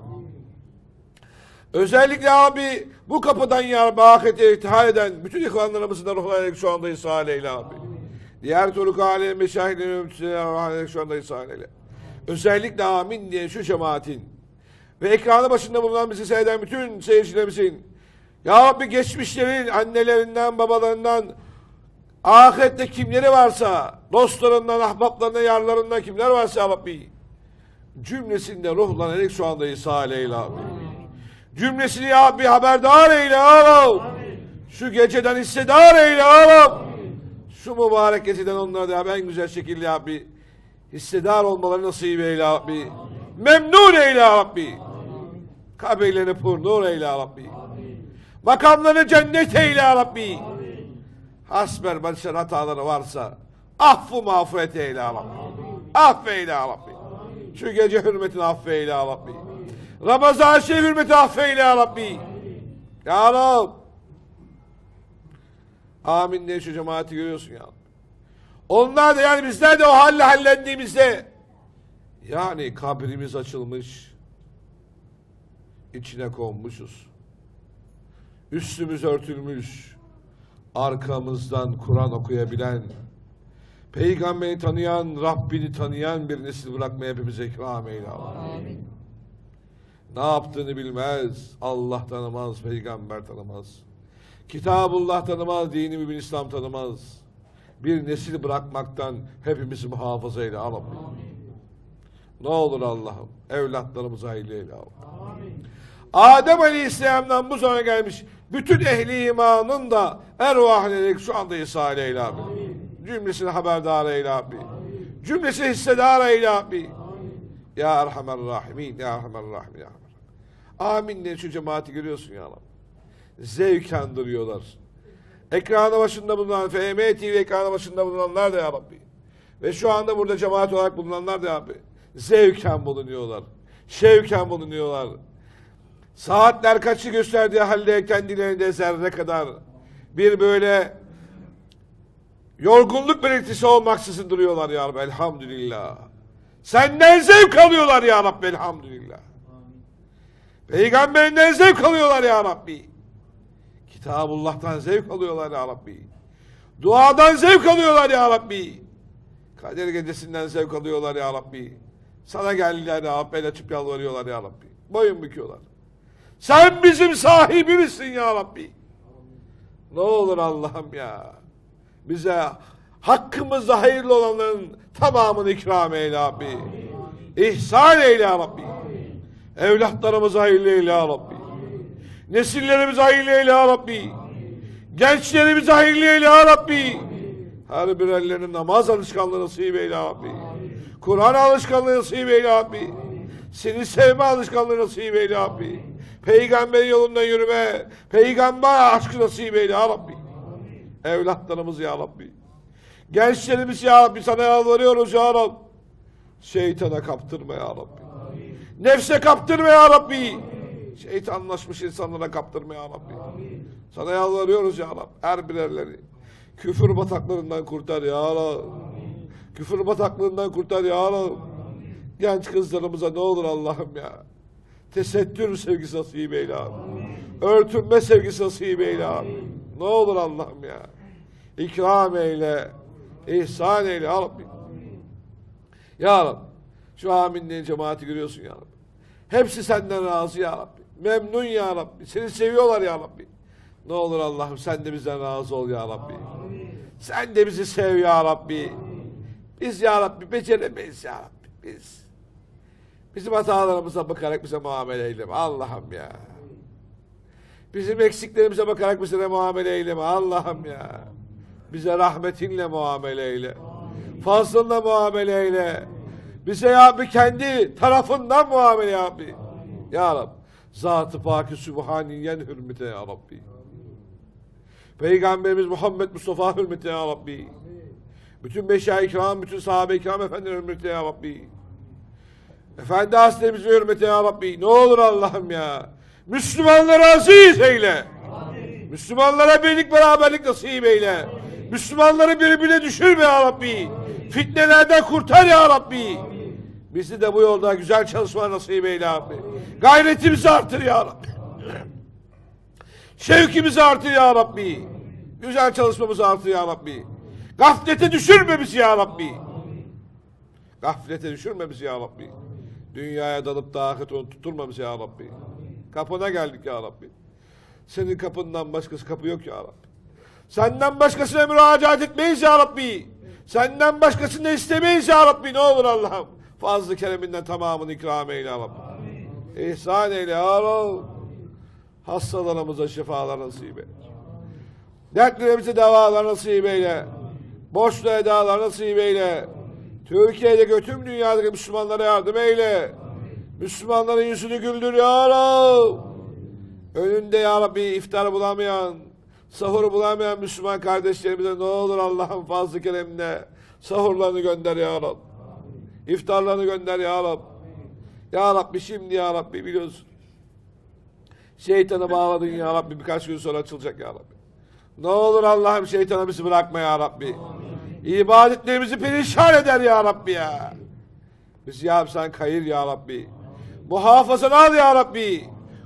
Özellikle ya Rabbi bu kapıdan ya Rabbi ahirete ihtihar eden bütün ikvanlarımızın da ruhlarıyla şu anda İsa'yle eyle ya Rabbi. Diğer turuk alem meşahidlerin şu anda İsa'yle eyle. Özellikle amin diye şu cemaatin ve ekranı başında bulunan bizi seyreden bütün seyircilerimizin ya Rabbi geçmişlerin annelerinden, babalarından, ahirette kimleri varsa, dostlarından, ahbaplarından, yarlarından kimler varsa ya Rabbi, cümlesinde ruhlanarak şu anda İsa eyle Rabbi. Cümlesini ya Rabbi haberdar eyle ya Rabbi. Şu geceden hissedar eyle ya Rabbi. Şu mübarek geceden onlara da en güzel şekilde ya Rabbi hissedar olmaları nasip eyle ya Rabbi. Memnun eyle ya Rabbi. Kabirlerini pur nur eyle ya Rabbi. Makamlarını cennet eyle ya Rabbi. Hasber başlar hataları varsa affı mağfiret eyle ya Rabbi. Affeyle ya Rabbi. Şu gece hürmetini affeyle ya Rabbi. Ramazan-ı Şerif hürmeti affeyle ya Rabbi. Ya Rabbi. Amin diye şu cemaati görüyorsun ya. Onlar da yani bizler de o halle hallendiğimizde yani kabrimiz açılmış. içine konmuşuz. Üstümüz örtülmüş, arkamızdan Kur'an okuyabilen, Peygamberi tanıyan, Rabbini tanıyan bir nesil bırakmaya hepimize ikram eyle Allah. Amin. Ne yaptığını bilmez, Allah tanımaz, Peygamber tanımaz. Kitabullah tanımaz, dini mübin İslam tanımaz. Bir nesil bırakmaktan hepimizi muhafaza eyle Allah. Ne olur Allah'ım, evlatlarımızı hayırlı eyle Allah. Amin. Adem Aleyhisselam'dan bu sonra gelmiş bütün ehli imanın da ervahını şu anda ishal eyle abi. Cümlesini haberdar eyle abi. Cümlesini hissedar eyle abi. Ya Erhamer Rahimin, Ya Erhamer Rahimin, Ya Erhamer. Amin diye şu cemaati görüyorsun ya Allah. Zevk andırıyorlar. Ekranı başında bulunan, F M T V ekranı başında bulunanlar da ya Rabbi. Ve şu anda burada cemaat olarak bulunanlar da ya Rabbi. Zevken bulunuyorlar. Şevken bulunuyorlar. Saatler kaçı gösterdiği halde kendilerinde zerre kadar bir böyle yorgunluk belirtisi olmaksızın duruyorlar ya Rabbi. Elhamdülillah. Senden zevk alıyorlar ya Rabbi. Elhamdülillah. Peygamberinden zevk alıyorlar ya Rabbi. Kitabullah'tan zevk alıyorlar ya Rabbi. Duadan zevk alıyorlar ya Rabbi. Kader gecesinden zevk alıyorlar ya Rabbi. Sana geldiler ya Rabbi. El açıp yalvarıyorlar ya Rabbi. Boyun büküyorlar. Sen bizim sahibimizsin ya Rabbi. Ne olur Allah'ım ya. Bize hakkımızda hayırlı olanların tamamını ikram eyle Rabbi. İhsan eyle ya Rabbi. Evlatlarımızı hayırlı eyle ya Rabbi. Nesillerimizi hayırlı eyle ya Rabbi. Gençlerimizi hayırlı eyle ya Rabbi. Her birerlerinin namaz alışkanlığı nasip eyle ya Rabbi. Kur'an alışkanlığı nasip eyle ya Rabbi. Seni sevme alışkanlığı nasip eyle ya Rabbi. Peygamberin yolundan yürüme, peygamber aşkı nasip eyle ya Rabbi. Evlatlarımız ya Rabbi. Gençlerimiz ya Rabbi, sana yalvarıyoruz ya Rabbi. Şeytana kaptırma ya Rabbi. Nefse kaptırma ya Rabbi. Şeytanlaşmış insanlara kaptırma ya Rabbi. Sana yalvarıyoruz ya Rabbi. Her birerleri küfür bataklarından kurtar ya Rabbi. Küfür bataklığından kurtar ya Rabbi. Genç kızlarımıza ne olur Allah'ım ya. Tesettür sevgisi nasip eyle abi. Örtünme sevgisi nasip eyle abi. Ne olur Allah'ım ya. İkram eyle. İhsan eyle ya Rabbi. Ya Rabbi. Şu amin diye cemaati görüyorsun ya Rabbi. Hepsi senden razı ya Rabbi. Memnun ya Rabbi. Seni seviyorlar ya Rabbi. Ne olur Allah'ım sen de bizden razı ol ya Rabbi. Sen de bizi sev ya Rabbi. Biz ya Rabbi beceremeyiz ya Rabbi. Biz. Bizim hatalarımıza bakarak bize muamele eyleme. Allah'ım ya. Bizim eksiklerimize bakarak bize muamele eyleme. Allah'ım ya. Bize rahmetinle muamele eyle. Fazlınla muamele eyle. Bize ya Rabbi kendi tarafından muamele ya Rabbi. Ya Rabbi. Zat-ı Pak-ı Sübhaniyen hürmete ya Rabbi. Peygamberimiz Muhammed Mustafa hürmete ya Rabbi. Bütün beşer-i kiram, bütün sahabe-i kiram efendiler hürmete ya Rabbi. Efendi hasretimizi hürmete ya Rabbi. Ne olur Allah'ım ya. Müslümanları aziz eyle. Amin. Müslümanlara birlik beraberlik nasip eyle. Müslümanları birbirine düşürme ya Rabbi. Fitnelerden kurtar ya Rabbi. Amin. Bizi de bu yolda güzel çalışma nasip eyle ya Rabbi. Gayretimizi artır ya Rabbi. Şevkimizi artır ya Rabbi. Güzel çalışmamızı artır ya Rabbi. Gaflete düşürme bizi ya Rabbi. Gaflete düşürme bizi ya Rabbi. Dünyaya dalıp da ahiret onu tutturma bizi ya Rabbi. Kapına geldik ya Rabbi. Senin kapından başkası kapı yok ya Rabbi. Senden başkasına müracaat etmeyiz ya Rabbi. Senden başkasını istemeyiz ya Rabbi. Ne olur Allah'ım. Fazl-ı kereminden tamamını ikram eyle ya Rabbi. Amin. İhsan eyle ya Rabbi. Hastalarımıza şifalar nasip eyle. Dertlerimize davalar nasip eyle. Borçlu edalar nasip eyle. Türkiye'deki tüm dünyadaki Müslümanlara yardım eyle. Müslümanların yüzünü güldür ya Rabbi. Önünde ya Rabbi iftar bulamayan, sahur bulamayan Müslüman kardeşlerimize ne olur Allah'ın fazl-ı keremine sahurlarını gönder ya Rabbi. İftarlarını gönder ya Rabbi. Ya Rabbi şimdi ya Rabbi biliyorsun. Şeytanı bağladın ya Rabbi, birkaç gün sonra açılacak ya Rabbi. Ne olur Allah'ım şeytanı bizi bırakma ya Rabbi. İbadetlerimizi perişan eder ya Rabbi ya. Bizi ya Rabbi sen kayır ya Rabbi. Muhafazanı al ya Rabbi.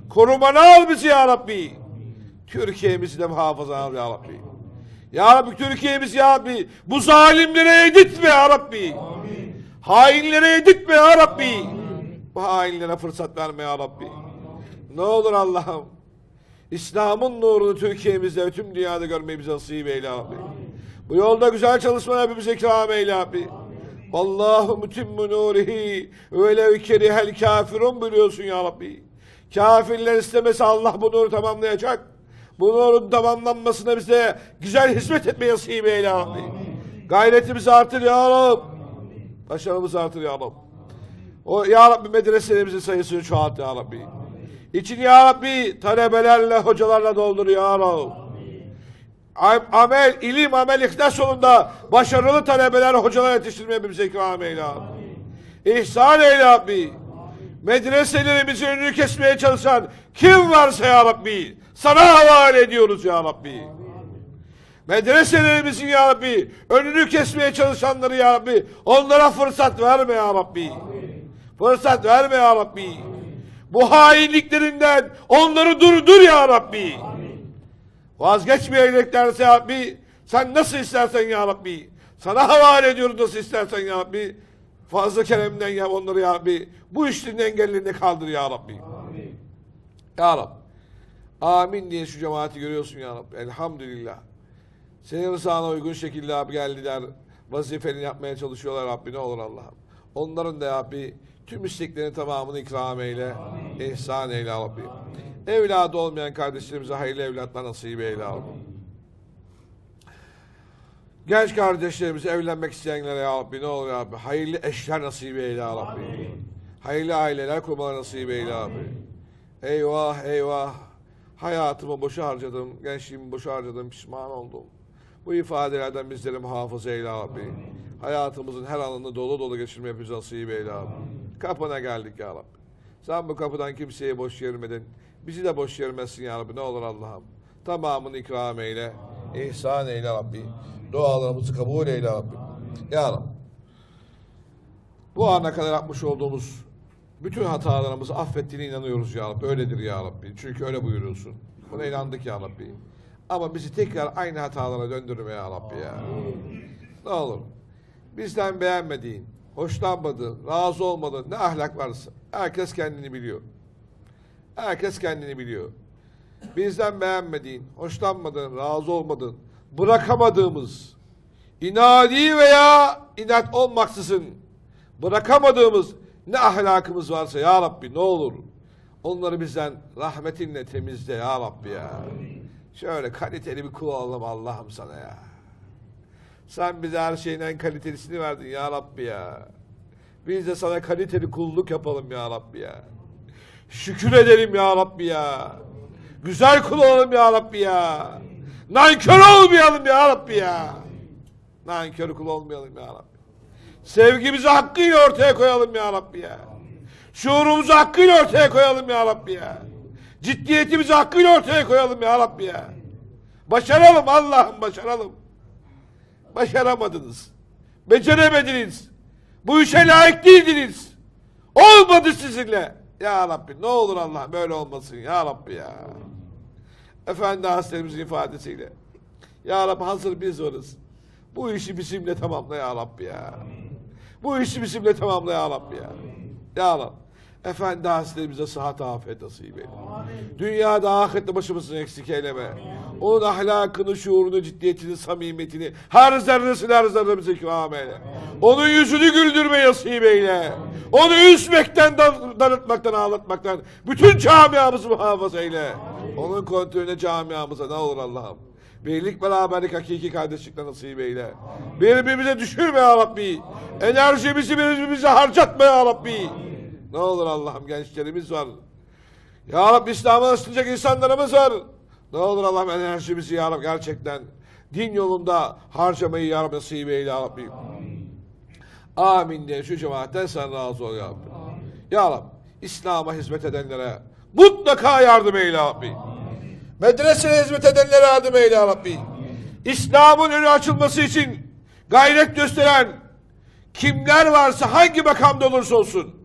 Korumana al bizi ya Rabbi. Türkiye'mizi de muhafaza al ya Rabbi. Ya Rabbi Türkiye'mizi ya Rabbi bu zalimlere yedirtme ya Rabbi. Amin. Hainlere yedirtme ya Rabbi. Amin. Bu hainlere fırsat verme ya Rabbi. Ne olur Allah'ım. İslam'ın nurunu Türkiye'mizde ve tüm dünyada görmeyi bize nasip eyle ya Rabbi. Amin. Bu yolda güzel çalışmalar hepimize ikram eyle ya Rabbi. Vallahu mutimmu nurihi ve lev kerihel kafirun biliyorsun ya Rabbi. Kafirler istemese Allah bu nuru tamamlayacak. Bu nurun tamamlanmasına bize güzel hizmet etmeyi nasip eyle ya Rabbi. Gayretimizi artır ya Rabbi. Başarımızı artır ya Rabbi. O ya Rabbi medreselerimizin sayısını çoğalt ya Rabbi. İçini ya Rabbi talebelerle, hocalarla doldur ya Rabbi. Amel, ilim, amel, ihlas yolunda başarılı talebeler, hocalar yetiştirmeye bize ikram eyle ya Rabbi. İhsan eyle ya Rabbi. Medreselerimizin önünü kesmeye çalışan kim varsa ya Rabbi sana havale ediyoruz ya Rabbi. Medreselerimizin ya Rabbi önünü kesmeye çalışanları ya Rabbi onlara fırsat verme ya Rabbi. Fırsat verme ya Rabbi. Bu hainliklerinden onları durdur ya Rabbi. Vazgeçmeyeceklerse ya Rabbi sen nasıl istersen ya Rabbi. Sana havale ediyoruz nasıl istersen ya Rabbi. Fazla keremden yap onları ya Rabbi. Bu işlerin engellerini kaldır ya Rabbi. Amin. Ya Rabbi. Amin diye şu cemaati görüyorsun ya Rabbi. Elhamdülillah. Senin rızana uygun şekilde abi geldiler. Vazifelerini yapmaya çalışıyorlar Rabbi. Ne olur Allah'ım. Onların da Rabbi tüm isteklerinin tamamını ikram eyle. Amin. İhsan eyle Rabbi. Amin. Evladı olmayan kardeşlerimize hayırlı evlatlar nasip eyle Rabbi. Genç kardeşlerimize evlenmek isteyenlere ya Rabbi ne olur ya Rabbi. Hayırlı eşler nasip eyle ya Rabbi. Amin. Hayırlı aileler kurmaları nasip eyle ya Rabbi. Eyvah eyvah. Hayatımı boşa harcadım. Gençliğimi boşa harcadım. Pişman oldum. Bu ifadelerden bizleri muhafaza eyle ya Rabbi. Amin. Hayatımızın her anını dolu dolu geçirmeye bize nasip eyle ya Rabbi. Amin. Kapına geldik ya Rabbi. Sen bu kapıdan kimseye boş yermedin. Bizi de boş yermezsin ya Rabbi. Ne olur Allah'ım. Tamamını ikram eyle. Amin. İhsan eyle Rabbi. Dualarımızı kabul eyle Rabbi. Ya Rabbi. Bu ana kadar yapmış olduğumuz bütün hatalarımızı affettiğine inanıyoruz ya Rabbi. Öyledir ya Rabbi. Çünkü öyle buyuruyorsun. Buna inandık ya Rabbi. Ama bizi tekrar aynı hatalara döndürme ya Rabbi ya. Ne olur. Bizden beğenmediğin, hoşlanmadığın, razı olmadığın ne ahlak varsa herkes kendini biliyor. Herkes kendini biliyor. Bizden beğenmediğin, hoşlanmadığın, razı olmadığın, bırakamadığımız, inadi veya inat olmaksızın bırakamadığımız ne ahlakımız varsa ya Rabbi ne olur onları bizden rahmetinle temizle ya Rabbi ya. Şöyle kaliteli bir kul olalım Allah'ım sana ya. Sen bize her şeyin en kalitelisini verdin ya Rabbi ya. Biz de sana kaliteli kulluk yapalım ya Rabbi ya. Şükür edelim ya Rabbi ya. Güzel kul olalım ya Rabbi ya. Nankör olmayalım ya Rabbi ya. Nankör kul olmayalım ya Rabbi. Sevgimizi hakkıyla ortaya koyalım ya Rabbi ya. Şuurumuzu hakkıyla ortaya koyalım ya Rabbi ya. Ciddiyetimizi hakkıyla ortaya koyalım ya Rabbi ya. Başaralım Allah'ım başaralım. Başaramadınız. Beceremediniz. Bu işe layık değildiniz. Olmadı sizinle. Ya Rabbi ne olur Allah böyle olmasın ya Rabbi ya. Efendi Hazretlerimizin ifadesiyle. Ya Rabbi hazır biz varız. Bu işi bizimle tamamla ya Rabbi ya. Bu işi bizimle tamamla ya Rabbi ya. Ya Rabbi. Efendi Hazretlerimize sıhhat afiyet nasip eyle. Dünyada ahirette başımızın eksik eyleme. Onun ahlakını, şuurunu, ciddiyetini, samimiyetini her zerresini her zerremize ikram eyle. Onun yüzünü güldürme nasip eyle. Onu üzmekten, darıltmaktan, ağlatmaktan bütün camiamızı muhafaza eyle. Onun kontrolüne camiamıza ne olur Allah'ım. Birlik, beraberlik, hakiki kardeşlikle nasip eyle. Birbirimize düşürme ya Rabbi. Enerjimizi birbirimize harcatma ya Rabbi. Ne olur Allah'ım gençlerimiz var. Ya Rabbi İslam'a ısınacak insanlarımız var. Ne olur Allah'ım enerjimizi ya Rabbi gerçekten din yolunda harcamayı ya Rabbi nasip eyle ya Rabbi. Amin. Amin diye şu cemaatten sen razı ol ya Rabbi. Amin. Ya Rabbi İslam'a hizmet edenlere mutlaka yardım eyle ya Rabbi. Amin. Medreseye hizmet edenlere yardım eyle ya Rabbi. İslam'ın önü açılması için gayret gösteren kimler varsa hangi makamda olursa olsun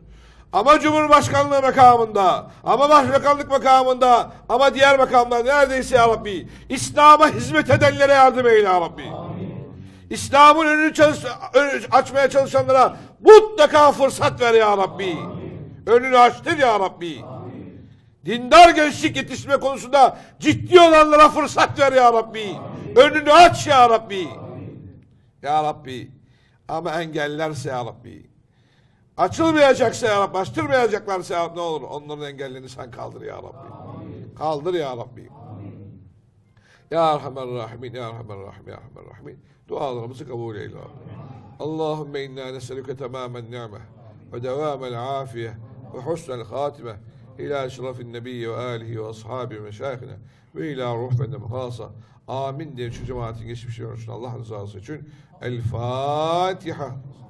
ama Cumhurbaşkanlığı makamında, ama Başbakanlık makamında, ama diğer makamlar neredeyse ya Rabbi, İslam'a hizmet edenlere yardım eyle ya Rabbi. İslam'ın önünü, çalış, önünü açmaya çalışanlara mutlaka fırsat ver ya Rabbi. Amin. Önünü açtır ya Rabbi. Amin. Dindar gençlik yetiştirme konusunda ciddi olanlara fırsat ver ya Rabbi. Amin. Önünü aç ya Rabbi. Amin. Ya Rabbi. Ama engellerse ya Rabbi. Açılmayacaksa ya Rabbi, açtırmayacaklarsa ya Rabbi, ne olur onların engellerini sen kaldır ya Rabbi. Amin. Kaldır ya Rabbi. Amin. Ya Erhamerrahim, Ya Erhamerrahim, Ya Erhamerrahim. Dualarımızı kabul eyle. Allahümme inna neselüke tamamen ni'meh ve devamel afiye ve husnel hatime ila eşrafin nebiyye ve alihi ve ashabi ve meşayihine ve ila ruh bende mukasa. Amin diye şu cemaatin geçmişi için Allah rızası için. El Fatiha.